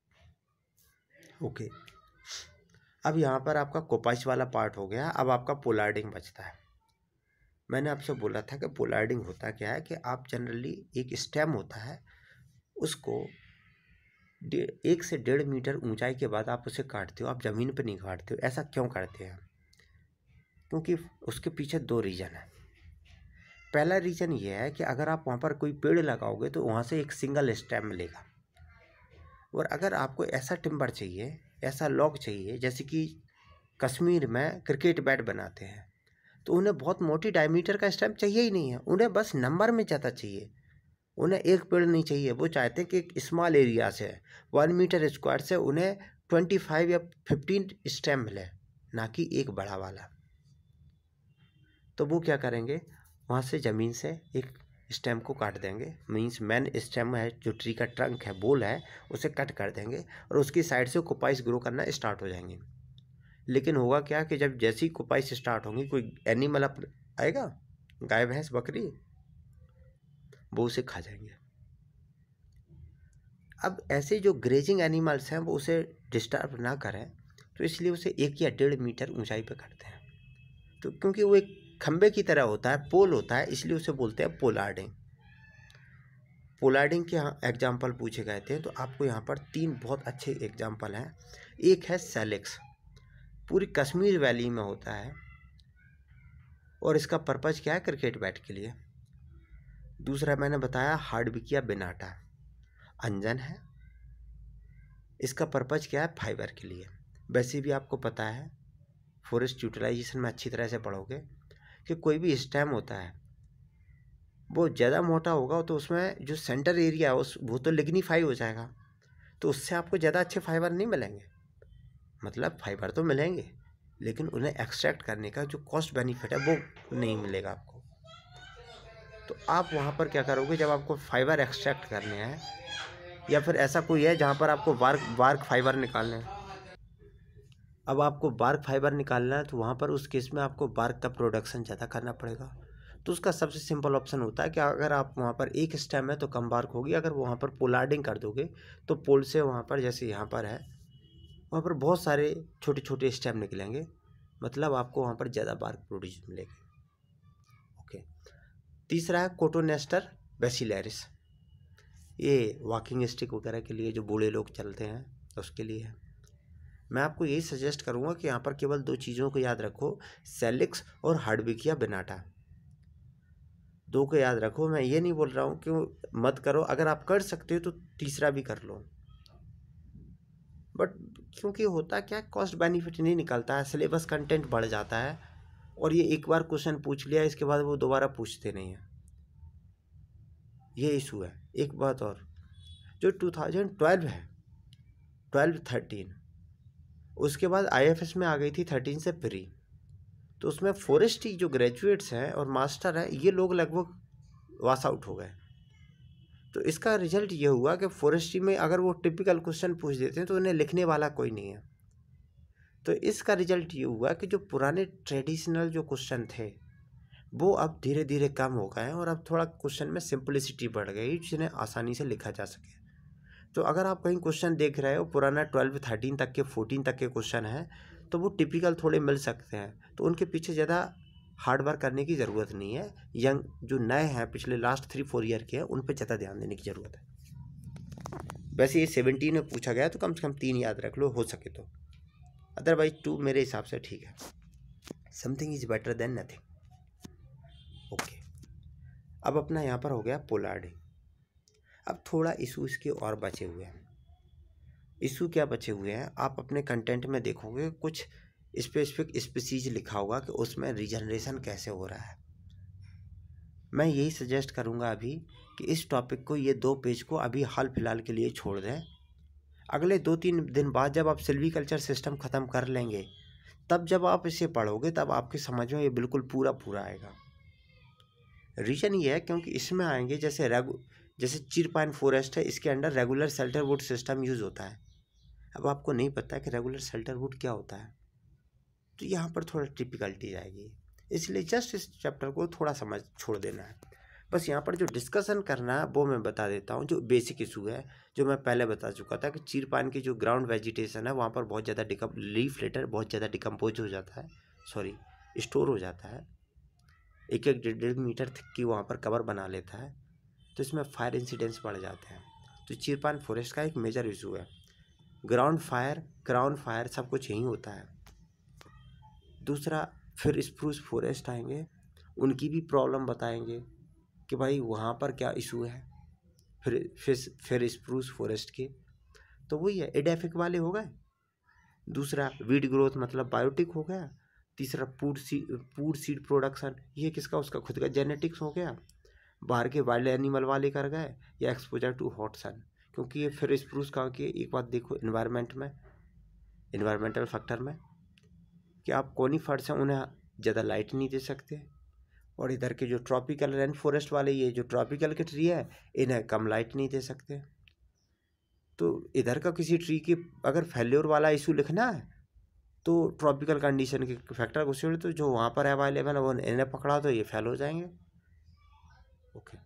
ओके, अब यहाँ पर आपका कोपाइस वाला पार्ट हो गया। अब आपका पोलार्डिंग बचता है। मैंने आपसे बोला था कि पोलार्डिंग होता क्या है कि आप जनरली एक स्टेम होता है उसको 1 से 1.5 मीटर ऊंचाई के बाद आप उसे काटते हो, आप ज़मीन पर नहीं काटते हो। ऐसा क्यों करते हैं? क्योंकि उसके पीछे 2 रीज़न है। पहला रीज़न ये है कि अगर आप वहाँ पर कोई पेड़ लगाओगे तो वहाँ से एक सिंगल स्टेम मिलेगा, और अगर आपको ऐसा टिम्बर चाहिए, ऐसा लॉग चाहिए, जैसे कि कश्मीर में क्रिकेट बैट बनाते हैं, तो उन्हें बहुत मोटी डायमीटर का स्टेम चाहिए ही नहीं है, उन्हें बस नंबर में ज़्यादा चाहिए। उन्हें एक पेड़ नहीं चाहिए, वो चाहते हैं कि एक स्मॉल एरिया से 1 मीटर स्क्वायर से उन्हें 25 या 15 स्टेम मिले, ना कि एक बड़ा वाला। तो वो क्या करेंगे, वहाँ से ज़मीन से एक स्टेम को काट देंगे, मीन्स मेन स्टेम है जो ट्री का ट्रंक है, बोल है, उसे कट कर देंगे और उसकी साइड से कोपाइस ग्रो करना स्टार्ट हो जाएंगे। लेकिन होगा क्या कि जब जैसी कोपाइस स्टार्ट होंगी, कोई एनिमल आएगा, गाय भैंस बकरी, वो उसे खा जाएंगे। अब ऐसे जो ग्रेजिंग एनिमल्स हैं वो उसे डिस्टर्ब ना करें, तो इसलिए उसे 1 या 1.5 मीटर ऊंचाई पे करते हैं। तो क्योंकि वो एक खंबे की तरह होता है, पोल होता है, इसलिए उसे बोलते हैं पोलार्डिंग। पोलार्डिंग के यहाँ एग्जाम्पल पूछे गए थे, तो आपको यहाँ पर 3 बहुत अच्छे एग्जाम्पल हैं। एक है सेलेक्स, पूरी कश्मीर वैली में होता है और इसका पर्पज़ क्या है, क्रिकेट बैट के लिए। दूसरा मैंने बताया हार्डविकिया बेनाटा, अंजन है, इसका पर्पज़ क्या है, फाइबर के लिए। वैसे भी आपको पता है, फॉरेस्ट यूटिलाइजेशन में अच्छी तरह से पढ़ोगे कि कोई भी स्टेम होता है वो ज़्यादा मोटा होगा तो उसमें जो सेंटर एरिया है वो तो लिग्निफाई हो जाएगा, तो उससे आपको ज़्यादा अच्छे फाइबर नहीं मिलेंगे। मतलब फाइबर तो मिलेंगे लेकिन उन्हें एक्सट्रैक्ट करने का जो कॉस्ट बेनिफिट है वो नहीं मिलेगा आपको। तो आप वहाँ पर क्या करोगे, जब आपको फाइबर एक्सट्रैक्ट करने हैं या फिर ऐसा कोई है जहाँ पर आपको बार्क फाइबर निकालने हैं, अब आपको बार्क फाइबर निकालना है तो वहाँ पर उस केस में आपको बार्क का प्रोडक्शन ज़्यादा करना पड़ेगा। तो उसका सबसे सिंपल ऑप्शन होता है कि अगर आप वहाँ पर एक स्टेम है तो कम बार्क होगी, अगर वहाँ पर पोलार्डिंग कर दोगे तो पोल से वहाँ पर, जैसे यहाँ पर है, वहाँ पर बहुत सारे छोटे छोटे स्टेम निकलेंगे, मतलब आपको वहाँ पर ज़्यादा बार्क प्रोड्यूस मिलेगी। ओके। तीसरा है कोटोनेस्टर बेसिलैरिस, ये वॉकिंग स्टिक वगैरह के लिए जो बूढ़े लोग चलते हैं उसके लिए है। मैं आपको यही सजेस्ट करूँगा कि यहाँ पर केवल 2 चीज़ों को याद रखो, सेलिक्स और हार्डविकिया बेनाटा, 2 को याद रखो। मैं ये नहीं बोल रहा हूँ कि मत करो, अगर आप कर सकते हो तो तीसरा भी कर लो, बट क्योंकि होता क्या, कॉस्ट बेनिफिट नहीं निकलता है, सिलेबस कंटेंट बढ़ जाता है और ये एक बार क्वेश्चन पूछ लिया इसके बाद वो दोबारा पूछते नहीं हैं, ये इशू है। एक बात और, जो 2012 है, 12-13, उसके बाद IFS में आ गई थी 13 से प्री, तो उसमें फॉरेस्ट्री जो ग्रेजुएट्स हैं और मास्टर हैं, ये लोग लगभग वाश आउट हो गए। तो इसका रिजल्ट ये हुआ कि फॉरेस्ट्री में अगर वो टिपिकल क्वेश्चन पूछ देते हैं तो उन्हें लिखने वाला कोई नहीं है। तो इसका रिजल्ट ये हुआ कि जो पुराने ट्रेडिशनल जो क्वेश्चन थे वो अब धीरे धीरे कम हो गए हैं और अब थोड़ा क्वेश्चन में सिंपलिसिटी बढ़ गई जिन्हें आसानी से लिखा जा सके। तो अगर आप कहीं क्वेश्चन देख रहे हो पुराना 12-13 तक के 14 तक के क्वेश्चन हैं, तो वो टिपिकल थोड़े मिल सकते हैं, तो उनके पीछे ज़्यादा हार्ड वर्क करने की ज़रूरत नहीं है। यंग जो नए हैं, पिछले लास्ट 3-4 ईयर के हैं, उन पर ज़्यादा ध्यान देने की ज़रूरत है। वैसे ये 17 में पूछा गया तो कम से कम 3 याद रख लो हो सके तो, अदरवाइज 2 मेरे हिसाब से ठीक है। Something is better than nothing. Okay, अब अपना यहाँ पर हो गया पोलार्डिंग। अब थोड़ा इशू इसके और बचे हुए हैं। इशू क्या बचे हुए हैं, आप अपने कंटेंट में देखोगे कुछ स्पेसिफिक स्पीसीज लिखा होगा कि उसमें रीजनरेशन कैसे हो रहा है। मैं यही सजेस्ट करूँगा अभी कि इस टॉपिक को, ये 2 पेज को अभी हाल फिलहाल के लिए छोड़ दें। अगले 2-3 दिन बाद जब आप सिल्वीकल्चर सिस्टम ख़त्म कर लेंगे, तब जब आप इसे पढ़ोगे तब आपकी समझ में ये बिल्कुल पूरा आएगा। रीज़न ये है क्योंकि इसमें आएंगे जैसे चीर पाइन फॉरेस्ट है, इसके under regular shelterwood system use होता है। अब आपको नहीं पता है कि रेगुलर शेल्टर वुड क्या होता है, तो यहाँ पर थोड़ा डिफिकल्टी आएगी, इसलिए जस्ट इस चैप्टर को थोड़ा समझ छोड़ देना है। बस यहाँ पर जो डिस्कशन करना है वो मैं बता देता हूँ। जो बेसिक इशू है, जो मैं पहले बता चुका था कि चीर पाइन की जो ग्राउंड वेजिटेशन है वहाँ पर बहुत ज़्यादा लीफ लेटर बहुत ज़्यादा डिकम्पोज हो जाता है, स्टोर हो जाता है, 1-1.5 मीटर थिक की वहाँ पर कवर बना लेता है, तो इसमें फायर इंसिडेंट्स बढ़ जाते हैं। तो चीर पाइन फॉरेस्ट का एक मेजर इशू है। ग्राउंड फायर, क्राउन फायर सब कुछ यहीं होता है। दूसरा, फिर स्प्रूस फॉरेस्ट आएंगे, उनकी भी प्रॉब्लम बताएंगे कि भाई वहाँ पर क्या इशू है। फिर स्प्रूस फॉरेस्ट के तो वही है, एडेफिक वाले हो गए। दूसरा, वीड ग्रोथ मतलब बायोटिक हो गया। तीसरा, फूड सीड प्रोडक्शन, ये किसका, उसका खुद का जेनेटिक्स हो गया। बाहर के वाइल्ड एनिमल वाले कर गए, या एक्सपोजर टू हॉट सन, क्योंकि ये फिर स्प्रूस का कि एक बात देखो, इन्वायरमेंटल फैक्टर में कि आप कोनिफर्स हैं, उन्हें ज़्यादा लाइट नहीं दे सकते, और इधर के जो ट्रॉपिकल रेन फॉरेस्ट वाले, ये जो ट्रॉपिकल के ट्री है, इन्हें कम लाइट नहीं दे सकते। तो इधर का किसी ट्री की अगर फेल्योर वाला इशू लिखना है तो ट्रॉपिकल कंडीशन के फैक्टर को तो जो वहाँ पर अवेलेबल है वो इन्हें पकड़ा तो ये फेल हो जाएंगे। Okay,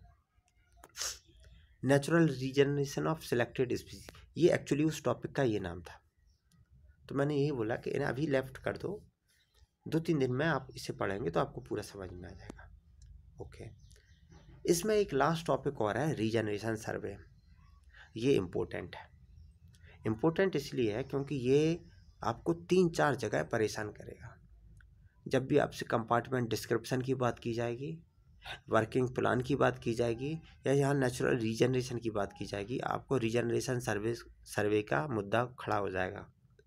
natural regeneration of selected species, ये एक्चुअली उस टॉपिक का ये नाम था। तो मैंने यही बोला कि इन्हें अभी लेफ्ट कर दो, 2-3 दिन में आप इसे पढ़ेंगे तो आपको पूरा समझ में आ जाएगा। ओके, इसमें एक लास्ट टॉपिक और है, रीजनरेशन सर्वे। ये इम्पोर्टेंट है। इम्पोर्टेंट इसलिए है क्योंकि ये आपको 3-4 जगह परेशान करेगा। जब भी आपसे कंपार्टमेंट डिस्क्रिप्शन की बात की जाएगी, वर्किंग प्लान की बात की जाएगी, या यहाँ नेचुरल रीजनरेशन की बात की जाएगी, आपको रीजनरेशन सर्वे का मुद्दा खड़ा हो जाएगा।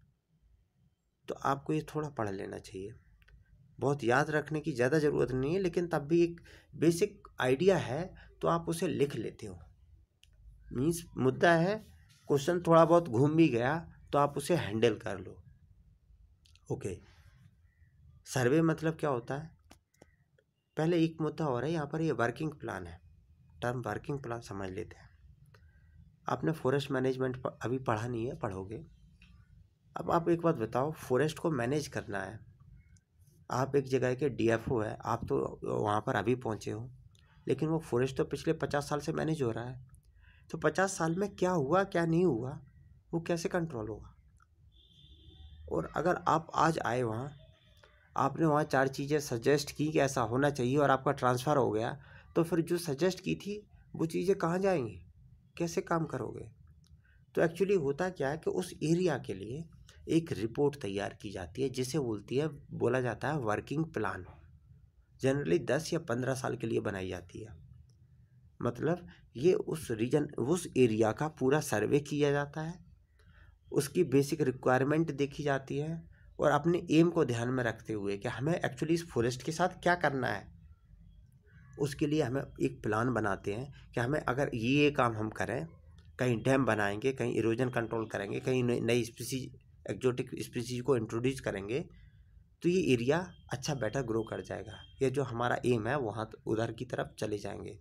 तो आपको ये थोड़ा पढ़ लेना चाहिए। बहुत याद रखने की ज़्यादा ज़रूरत नहीं है, लेकिन तब भी एक बेसिक आइडिया है तो आप उसे लिख लेते हो। मीन्स मुद्दा है, क्वेश्चन थोड़ा बहुत घूम भी गया तो आप उसे हैंडल कर लो। ओके, सर्वे मतलब क्या होता है? पहले एक मुद्दा और है यहाँ पर, ये वर्किंग प्लान है। टर्म वर्किंग प्लान समझ लेते हैं। आपने फॉरेस्ट मैनेजमेंट अभी पढ़ा नहीं है, पढ़ोगे। अब आप एक बात बताओ, फॉरेस्ट को मैनेज करना है, आप एक जगह के डीएफओ है, आप तो वहाँ पर अभी पहुँचे हो, लेकिन वो फॉरेस्ट तो पिछले 50 साल से मैनेज हो रहा है। तो 50 साल में क्या हुआ क्या नहीं हुआ वो कैसे कंट्रोल होगा? और अगर आप आज आए वहाँ, आपने वहाँ 4 चीज़ें सजेस्ट की कि ऐसा होना चाहिए और आपका ट्रांसफ़र हो गया, तो फिर जो सजेस्ट की थी वो चीज़ें कहाँ जाएंगी, कैसे काम करोगे? तो एक्चुअली होता क्या है कि उस एरिया के लिए एक रिपोर्ट तैयार की जाती है, जिसे बोला जाता है वर्किंग प्लान। जनरली 10 या 15 साल के लिए बनाई जाती है। मतलब ये उस एरिया का पूरा सर्वे किया जाता है, उसकी बेसिक रिक्वायरमेंट देखी जाती है, और अपने एम को ध्यान में रखते हुए कि हमें एक्चुअली इस फॉरेस्ट के साथ क्या करना है, उसके लिए हमें एक प्लान बनाते हैं कि हमें अगर ये काम हम करें, कहीं डैम बनाएंगे, कहीं इरोजन कंट्रोल करेंगे, कहीं नई स्पीसीज, एक्जोटिक स्पीसीज को इंट्रोड्यूस करेंगे, तो ये एरिया अच्छा बेटर ग्रो कर जाएगा। ये जो हमारा एम है वहाँ उधर की तरफ चले जाएंगे।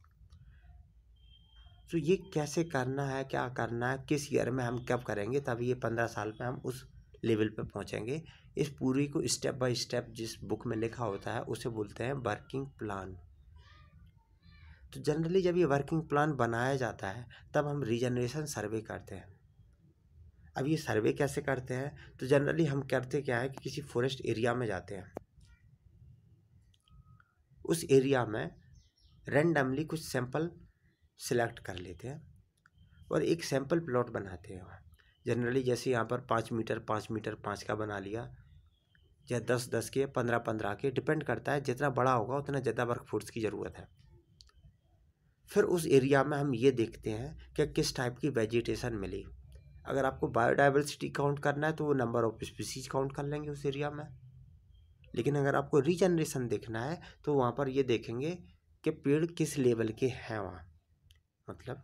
तो ये कैसे करना है, क्या करना है, किस ईयर में हम कब करेंगे, तभी ये 15 साल में हम उस लेवल पे पहुँचेंगे। इस पूरी को स्टेप बाय स्टेप जिस बुक में लिखा होता है उसे बोलते हैं वर्किंग प्लान। तो जनरली जब ये वर्किंग प्लान बनाया जाता है तब हम रीजनरेशन सर्वे करते हैं। अब ये सर्वे कैसे करते हैं? तो जनरली हम करते क्या है कि किसी फॉरेस्ट एरिया में जाते हैं, उस एरिया में रैंडमली कुछ सैंपल सिलेक्ट कर लेते हैं और एक सैंपल प्लॉट बनाते हैं। जनरली जैसे यहाँ पर 5 मीटर 5 मीटर 5 का बना लिया, या 10-10 के, 15-15 के, डिपेंड करता है, जितना बड़ा होगा उतना ज़्यादा वर्कफोर्स की ज़रूरत है। फिर उस एरिया में हम ये देखते हैं कि किस टाइप की वेजिटेशन मिली। अगर आपको बायोडाइवर्सिटी काउंट करना है तो वो नंबर ऑफ स्पीसीज काउंट कर लेंगे उस एरिया में, लेकिन अगर आपको रीजनरेशन देखना है तो वहाँ पर ये देखेंगे कि पेड़ किस लेवल के हैं वहाँ। मतलब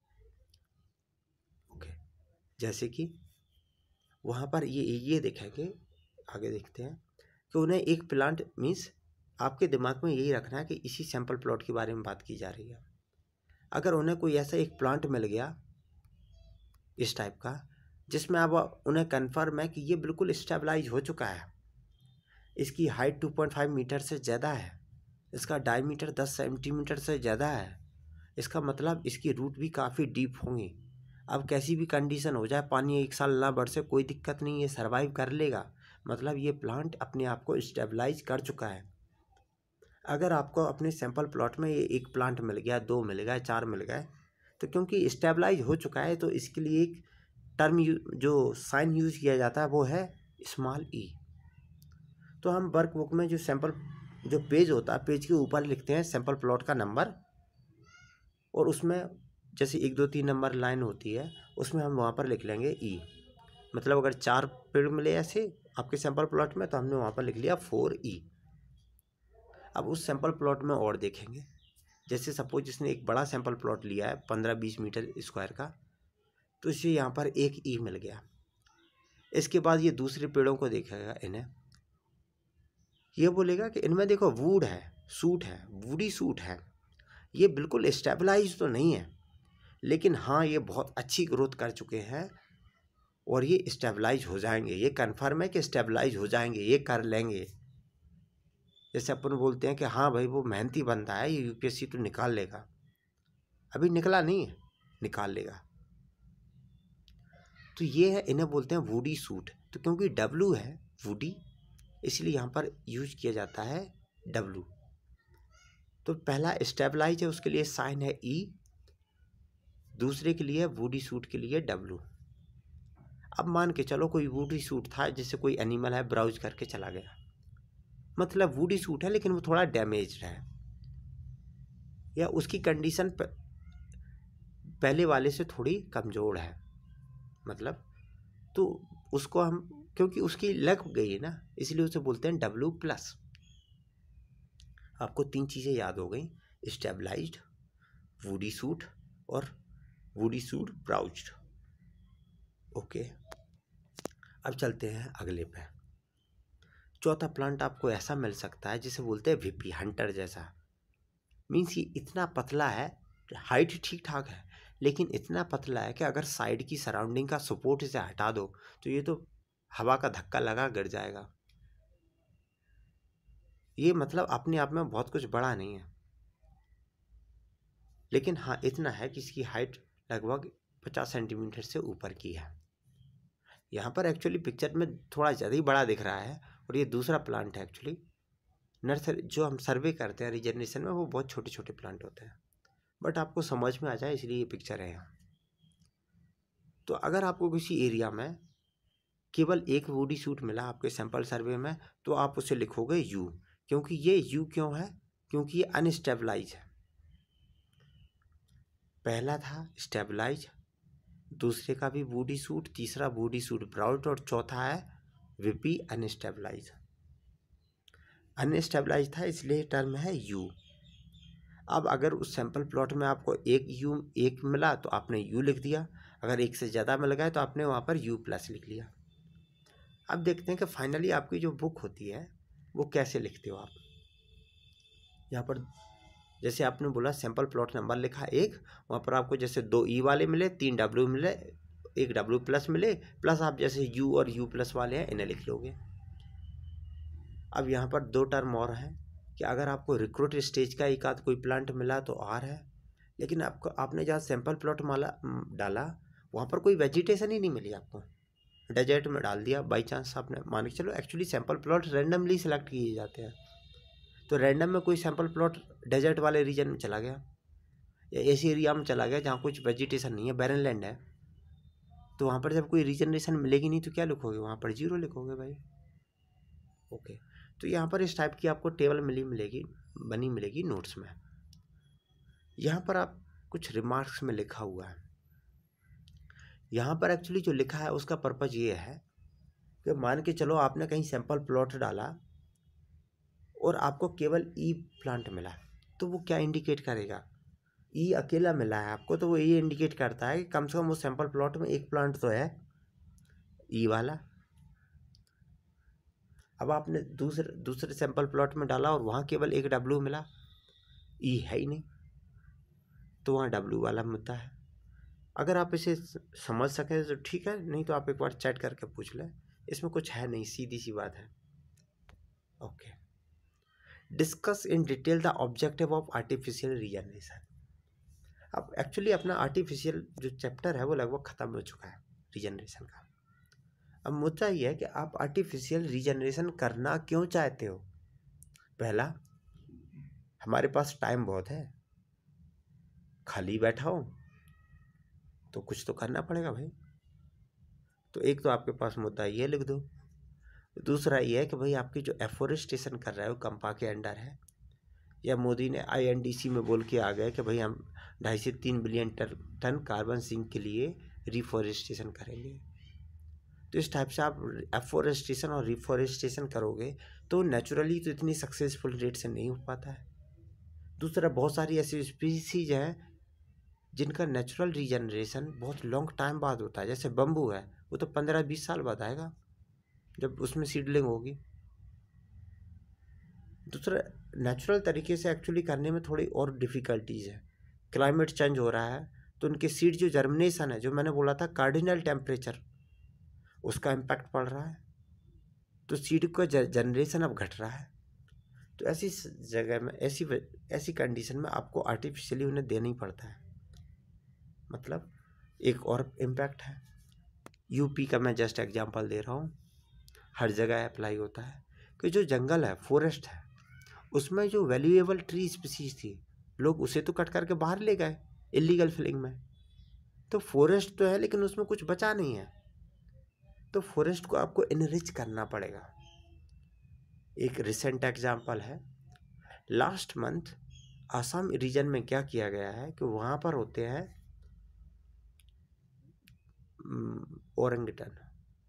ओके, जैसे कि वहाँ पर ये देखेंगे, आगे देखते हैं कि उन्हें एक प्लांट, मीन्स आपके दिमाग में यही रखना है कि इसी सैंपल प्लॉट के बारे में बात की जा रही है। अगर उन्हें कोई ऐसा एक प्लांट मिल गया इस टाइप का, जिसमें अब उन्हें कन्फर्म है कि ये बिल्कुल स्टेबलाइज हो चुका है, इसकी हाइट 2.5 मीटर से ज़्यादा है, इसका डायमीटर 10 सेंटीमीटर से ज़्यादा है, इसका मतलब इसकी रूट भी काफ़ी डीप होंगी। अब कैसी भी कंडीशन हो जाए, पानी 1 साल ना बढ़ से कोई दिक्कत नहीं, ये सर्वाइव कर लेगा। मतलब ये प्लांट अपने आप को स्टेबलाइज कर चुका है। अगर आपको अपने सैंपल प्लॉट में ये एक प्लांट मिल गया, 2 मिल गए, 4 मिल गए, तो क्योंकि स्टेबलाइज हो चुका है तो इसके लिए एक टर्म जो साइन यूज़ किया जाता है वो है स्मॉल ई। तो हम वर्क बुक में जो सैंपल जो पेज होता है, पेज के ऊपर लिखते हैं सैंपल प्लॉट का नंबर, और उसमें जैसे 1 2 3 नंबर लाइन होती है उसमें हम वहाँ पर लिख लेंगे ई। मतलब अगर 4 पेड़ मिले ऐसे आपके सैंपल प्लॉट में तो हमने वहाँ पर लिख लिया 4E। अब उस सैंपल प्लॉट में और देखेंगे, जैसे सपोज जिसने एक बड़ा सैंपल प्लॉट लिया है 15-20 मीटर स्क्वायर का, तो इसे यहाँ पर 1E मिल गया। इसके बाद ये दूसरे पेड़ों को देखेगा, इन्हें ये बोलेगा कि इनमें देखो वुड है, सूट है, वुडी सूट है, ये बिल्कुल स्टेबलाइज तो नहीं है, लेकिन हाँ ये बहुत अच्छी ग्रोथ कर चुके हैं और ये स्टेबलाइज हो जाएंगे, ये कन्फर्म है कि स्टेबलाइज हो जाएंगे, ये कर लेंगे। जैसे अपन बोलते हैं कि हाँ भाई वो मेहनती बंदा है, ये यूपीएससी तो निकाल लेगा, अभी निकला नहीं है, निकाल लेगा। तो ये है, इन्हें बोलते हैं वुडी सूट। तो क्योंकि डब्लू है वुडी, इसलिए यहाँ पर यूज किया जाता है डब्लू। तो पहला स्टेबलाइज है, उसके लिए साइन है ई, दूसरे के लिए वुडी सूट के लिए डब्लू। अब मान के चलो कोई वुडी सूट था, जैसे कोई एनिमल है ब्राउज करके चला गया, मतलब वुडी सूट है लेकिन वो थोड़ा डैमेज्ड है, या उसकी कंडीशन पहले वाले से थोड़ी कमज़ोर है, मतलब तो उसको हम, क्योंकि उसकी लग गई है ना, इसलिए उसे बोलते हैं डब्लू प्लस। आपको 3 चीज़ें याद हो गई, स्टेबलाइज्ड, वुडी सूट और वुडी सूट ब्राउज्ड। ओके, अब चलते हैं अगले पे। चौथा प्लांट आपको ऐसा मिल सकता है जिसे बोलते हैं विपी, हंटर जैसा। मीन्स ये इतना पतला है, हाइट ठीक ठाक है, लेकिन इतना पतला है कि अगर साइड की सराउंडिंग का सपोर्ट इसे हटा दो तो ये तो हवा का धक्का लगा गिर जाएगा। ये मतलब अपने आप में बहुत कुछ बड़ा नहीं है, लेकिन हाँ इतना है कि इसकी हाइट लगभग 50 सेंटीमीटर से ऊपर की है। यहाँ पर एक्चुअली पिक्चर में थोड़ा ज़्यादा ही बड़ा दिख रहा है, और ये दूसरा प्लांट है एक्चुअली। नर्सरी जो हम सर्वे करते हैं रीजनरेशन में, वो बहुत छोटे छोटे प्लांट होते हैं, बट आपको समझ में आ जाए इसलिए ये पिक्चर है यहाँ। तो अगर आपको किसी एरिया में केवल एक वुडी सूट मिला आपके सैंपल सर्वे में, तो आप उसे लिखोगे यू। क्योंकि ये यू क्यों है? क्योंकि ये अनस्टेबलाइज है। पहला था स्टेबलाइज, दूसरे का भी वुडी सूट, तीसरा वुडी सूट ब्राउट, और चौथा है विपी अनस्टेबलाइज। अनस्टेबलाइज था इसलिए टर्म है यू। अब अगर उस सैंपल प्लॉट में आपको एक मिला तो आपने यू लिख दिया, अगर एक से ज़्यादा मिल गए तो आपने वहाँ पर यू प्लस लिख लिया। अब देखते हैं कि फाइनली आपकी जो बुक होती है वो कैसे लिखते हो आप। यहाँ पर जैसे आपने बोला सैंपल प्लॉट नंबर लिखा 1, वहाँ पर आपको जैसे 2 ई वाले मिले, 3 डब्ल्यू मिले, 1 डब्ल्यू प्लस मिले, प्लस आप जैसे यू और यू प्लस वाले हैं इन्हें लिख लोगे। अब यहाँ पर 2 टर्म और हैं कि अगर आपको रिक्रूट स्टेज का एक आध कोई प्लांट मिला तो आर है, लेकिन आपने जहाँ सैंपल प्लॉट माला डाला वहाँ पर कोई वेजिटेशन ही नहीं मिली आपको, डेजर्ट में डाल दिया बाई चांस आपने, मान के चलो actually sample plot randomly select किए जाते हैं, तो रैंडम में कोई सैंपल प्लॉट डेजर्ट वाले रीजन में चला गया या ऐसी एरिया में चला गया जहाँ कुछ वेजिटेशन नहीं है, बैरन लैंड है, तो वहाँ पर जब कोई रीजनरेशन मिलेगी नहीं तो क्या लिखोगे, वहाँ पर 0 लिखोगे भाई। ओके, तो यहाँ पर इस टाइप की आपको टेबल बनी मिलेगी नोट्स में। यहाँ पर आप कुछ रिमार्क्स में लिखा हुआ है, यहाँ पर एक्चुअली जो लिखा है उसका पर्पज ये है कि मान के चलो आपने कहीं सैंपल प्लॉट डाला और आपको केवल ई प्लांट मिला, तो वो क्या इंडिकेट करेगा, ई अकेला मिला है आपको, तो वो ये इंडिकेट करता है कि कम से कम उस सैंपल प्लॉट में एक प्लांट तो है ई वाला। अब आपने दूसरे सैंपल प्लॉट में डाला और वहाँ केवल एक डब्ल्यू मिला, ई है ही नहीं, तो वहाँ डब्ल्यू वाला मुद्दा है। अगर आप इसे समझ सकें तो ठीक है, नहीं तो आप एक बार चैट करके पूछ लें, इसमें कुछ है नहीं, सीधी सी बात है। Okay, discuss in detail the objective of artificial regeneration. अब एक्चुअली अपना आर्टिफिशियल जो चैप्टर है वो लगभग ख़त्म हो चुका है रीजनरेशन का। अब मुद्दा ये है कि आप आर्टिफिशियल रीजनरेशन करना क्यों चाहते हो। पहला, हमारे पास टाइम बहुत है, खाली बैठा हो तो कुछ तो करना पड़ेगा भाई, तो एक तो आपके पास मुद्दा ये लिख दो। दूसरा ये है कि भाई आपकी जो एफोरेस्टेशन कर रहा है वो कंपा के अंडर है, या मोदी ने INDC में बोल के आ गए कि भाई हम 2.5 से 3 बिलियन टन कार्बन सिंक के लिए रिफॉरेस्टेशन करेंगे। तो इस टाइप से आप एफोरेस्टेशन और रिफॉरेस्टेशन करोगे तो नेचुरली तो इतनी सक्सेसफुल रेट से नहीं हो पाता है। दूसरा, बहुत सारी ऐसी स्पीसीज हैं जिनका नेचुरल रीजनरेशन बहुत लॉन्ग टाइम बाद होता है, जैसे बम्बू है, वो तो 15-20 साल बाद आएगा जब उसमें सीडलिंग होगी। दूसरा, नेचुरल तरीके से एक्चुअली करने में थोड़ी और डिफ़िकल्टीज़ है। क्लाइमेट चेंज हो रहा है तो उनके सीड जो जर्मिनेशन है, जो मैंने बोला था कार्डिनल टेम्परेचर, उसका इम्पैक्ट पड़ रहा है, तो सीड का जनरेशन अब घट रहा है। तो ऐसी जगह में, ऐसी कंडीशन में आपको आर्टिफिशियली उन्हें देना ही पड़ता है। मतलब एक और इम्पैक्ट है, यूपी का मैं जस्ट एग्जांपल दे रहा हूँ, हर जगह अप्लाई होता है कि जो जंगल है, फॉरेस्ट है, उसमें जो वैल्यूएबल ट्री स्पीसीज थी, लोग उसे तो कट करके बाहर ले गए इलीगल फिलिंग में। तो फॉरेस्ट तो है लेकिन उसमें कुछ बचा नहीं है, तो फॉरेस्ट को आपको इनरिच करना पड़ेगा। एक रिसेंट एग्जांपल है, लास्ट मंथ आसाम रीजन में क्या किया गया है कि वहाँ पर होते हैं ओरंगटन,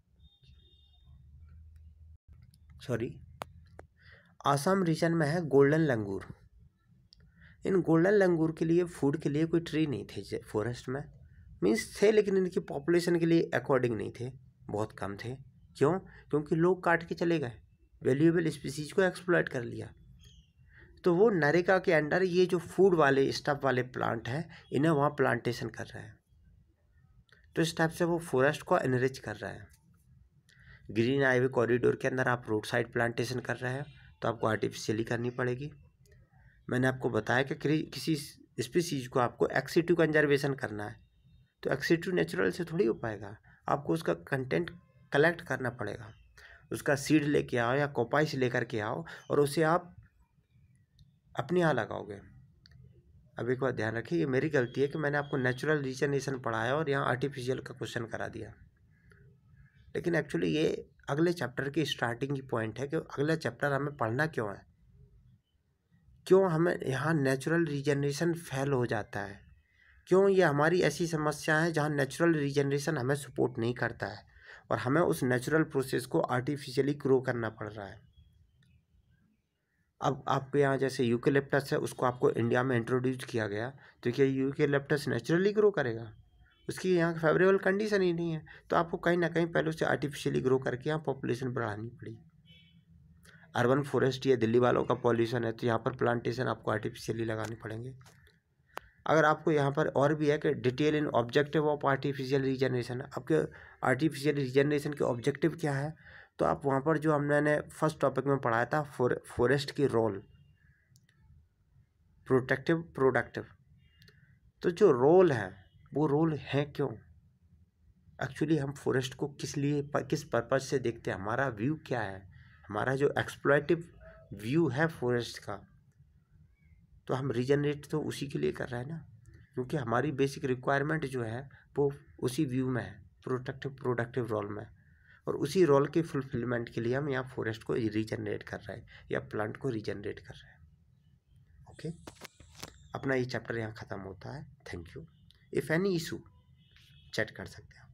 सॉरी, आसाम रीजन में है गोल्डन लंगूर। इन गोल्डन लंगूर के लिए फूड के लिए कोई ट्री नहीं थे फॉरेस्ट में, मीन्स थे लेकिन इनकी पॉपुलेशन के लिए अकॉर्डिंग नहीं थे, बहुत कम थे। क्यों? क्योंकि लोग काट के चले गए, वैल्यूएबल स्पीसीज को एक्सप्लॉइट कर लिया। तो वो नरेगा के अंडर ये जो फूड वाले स्टफ वाले प्लांट हैं, इन्हें वहाँ प्लांटेशन कर रहे हैं। तो इस टाइप से वो फॉरेस्ट को एनरिच कर रहा है। ग्रीन हाईवे कॉरिडोर के अंदर आप रोड साइड प्लांटेशन कर रहे हैं तो आपको आर्टिफिशियली करनी पड़ेगी। मैंने आपको बताया कि किसी स्पीसीज को आपको एक्सिटिव कंजर्वेशन करना है, तो एक्सिटिव नेचुरल से थोड़ी हो पाएगा, आपको उसका कंटेंट कलेक्ट करना पड़ेगा। उसका सीड लेके आओ या कोपाई से लेकर के आओ और उसे आप अपने यहाँ लगाओगे। अब एक बात ध्यान रखिए, ये मेरी गलती है कि मैंने आपको नेचुरल रीजनरेशन पढ़ाया और यहाँ आर्टिफिशियल का क्वेश्चन करा दिया। लेकिन एक्चुअली ये अगले चैप्टर की स्टार्टिंग की पॉइंट है कि अगला चैप्टर हमें पढ़ना क्यों है, क्यों हमें यहाँ नेचुरल रीजनरेशन फेल हो जाता है, क्यों ये हमारी ऐसी समस्या है जहाँ नेचुरल रीजनरेशन हमें सपोर्ट नहीं करता है और हमें उस नेचुरल प्रोसेस को आर्टिफिशियली ग्रो करना पड़ रहा है। अब आपके यहाँ जैसे यूकेलिप्टस है, उसको आपको इंडिया में इंट्रोड्यूस किया गया, तो क्या यूकेलिप्टस नेचुरली ग्रो करेगा? उसकी यहाँ फेवरेबल कंडीशन ही नहीं है, तो आपको कहीं ना कहीं पहले उसे आर्टिफिशियली ग्रो करके यहाँ पॉपुलेशन बढ़ानी पड़ी। अर्बन फॉरेस्ट या दिल्ली वालों का पॉल्यूशन है, तो यहाँ पर प्लांटेशन आपको आर्टिफिशियली लगाने पड़ेंगे। अगर आपको यहाँ पर और भी है कि detail in objective of artificial regeneration, आपके आर्टिफिशियल रीजनरेशन के ऑब्जेक्टिव क्या है, तो आप वहाँ पर जो हमने फर्स्ट टॉपिक में पढ़ाया था फॉरेस्ट की रोल, प्रोटेक्टिव प्रोडक्टिव, तो जो रोल है वो रोल है क्यों, एक्चुअली हम फॉरेस्ट को किस लिए किस पर्पज से देखते हैं, हमारा व्यू क्या है, हमारा जो एक्सप्लॉइटिव व्यू है फॉरेस्ट का, तो हम रीजनरेट तो उसी के लिए कर रहे हैं ना, क्योंकि हमारी बेसिक रिक्वायरमेंट जो है वो उसी व्यू में है, प्रोटेक्टिव प्रोडक्टिव रोल में, और उसी रोल के फुलफिलमेंट के लिए हम यहाँ फॉरेस्ट को रीजनरेट कर रहे हैं या प्लांट को रीजनरेट कर रहे हैं। ओके, अपना ये चैप्टर यहाँ ख़त्म होता है। Thank you. If any issue chat कर सकते हैं।